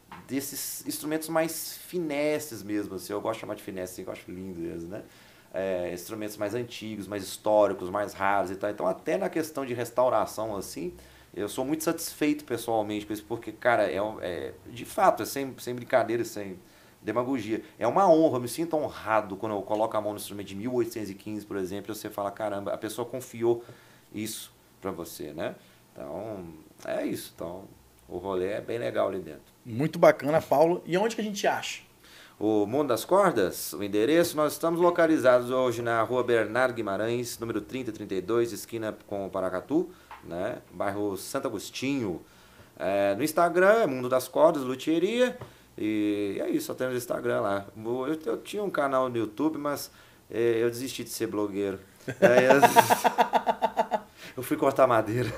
desses instrumentos mais finesses mesmo, assim, eu gosto de chamar de finesse, assim, eu acho lindo mesmo, né? É, instrumentos mais antigos, mais históricos, mais raros e tal. Então, até na questão de restauração, assim, eu sou muito satisfeito pessoalmente com isso, porque, cara, é, é de fato, é sem, sem brincadeira, sem demagogia. É uma honra, eu me sinto honrado quando eu coloco a mão no instrumento de mil oitocentos e quinze, por exemplo, e você fala, caramba, a pessoa confiou isso pra você, né? Então, é isso. Então, o rolê é bem legal ali dentro. Muito bacana, Paulo. E onde que a gente acha? O Mundo das Cordas, o endereço, nós estamos localizados hoje na rua Bernardo Guimarães, número trinta e trinta e dois, esquina com o Paracatu, né? Bairro Santo Agostinho. É, no Instagram é Mundo das Cordas, Luthieria. E é isso, só temos o Instagram lá. Eu, eu tinha um canal no YouTube, mas é, eu desisti de ser blogueiro. É, eu, eu fui cortar madeira.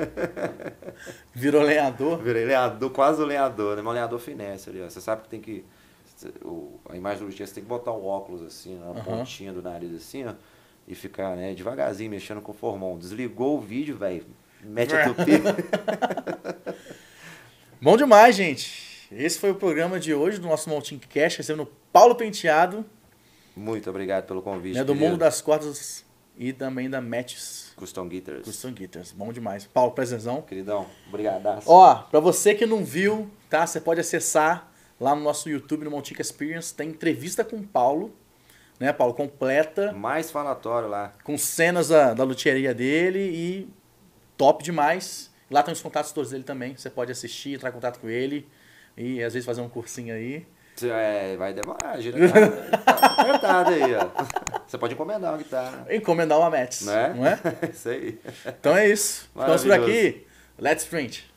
Virou lenhador? Virei lenhador, quase o lenhador, né? Mas um lenhador finesse ali, ó. Você sabe que tem que... O, a imagem do luthier, você tem que botar o óculos assim, na uhum. pontinha do nariz assim, ó. E ficar, né, devagarzinho, mexendo com o formão. Desligou o vídeo, velho. Mete a tupi. Bom demais, gente. Esse foi o programa de hoje do nosso Montinho Cash, recebendo Paulo Penteado. Muito obrigado pelo convite. Né, do Mundo das Cordas e também da Matches. Custom Guitars. Custom Guitars. Bom demais. Paulo, presenção. Queridão, obrigadaço. Ó, pra você que não viu, tá? Você pode acessar lá no nosso YouTube, no Montinho Experience. Tem entrevista com o Paulo, né, Paulo? Completa. Mais falatório lá. Com cenas da, da luthieria dele e top demais. Lá tem os contatos todos dele também. Você pode assistir, entrar em contato com ele. E às vezes fazer um cursinho aí. É, vai demorar, a gira tá, tá apertada aí, ó. Você pode encomendar uma guitarra. Encomendar uma Mets, Não é? Não é? Isso aí. Então é isso. Ficamos por aqui. Let's print.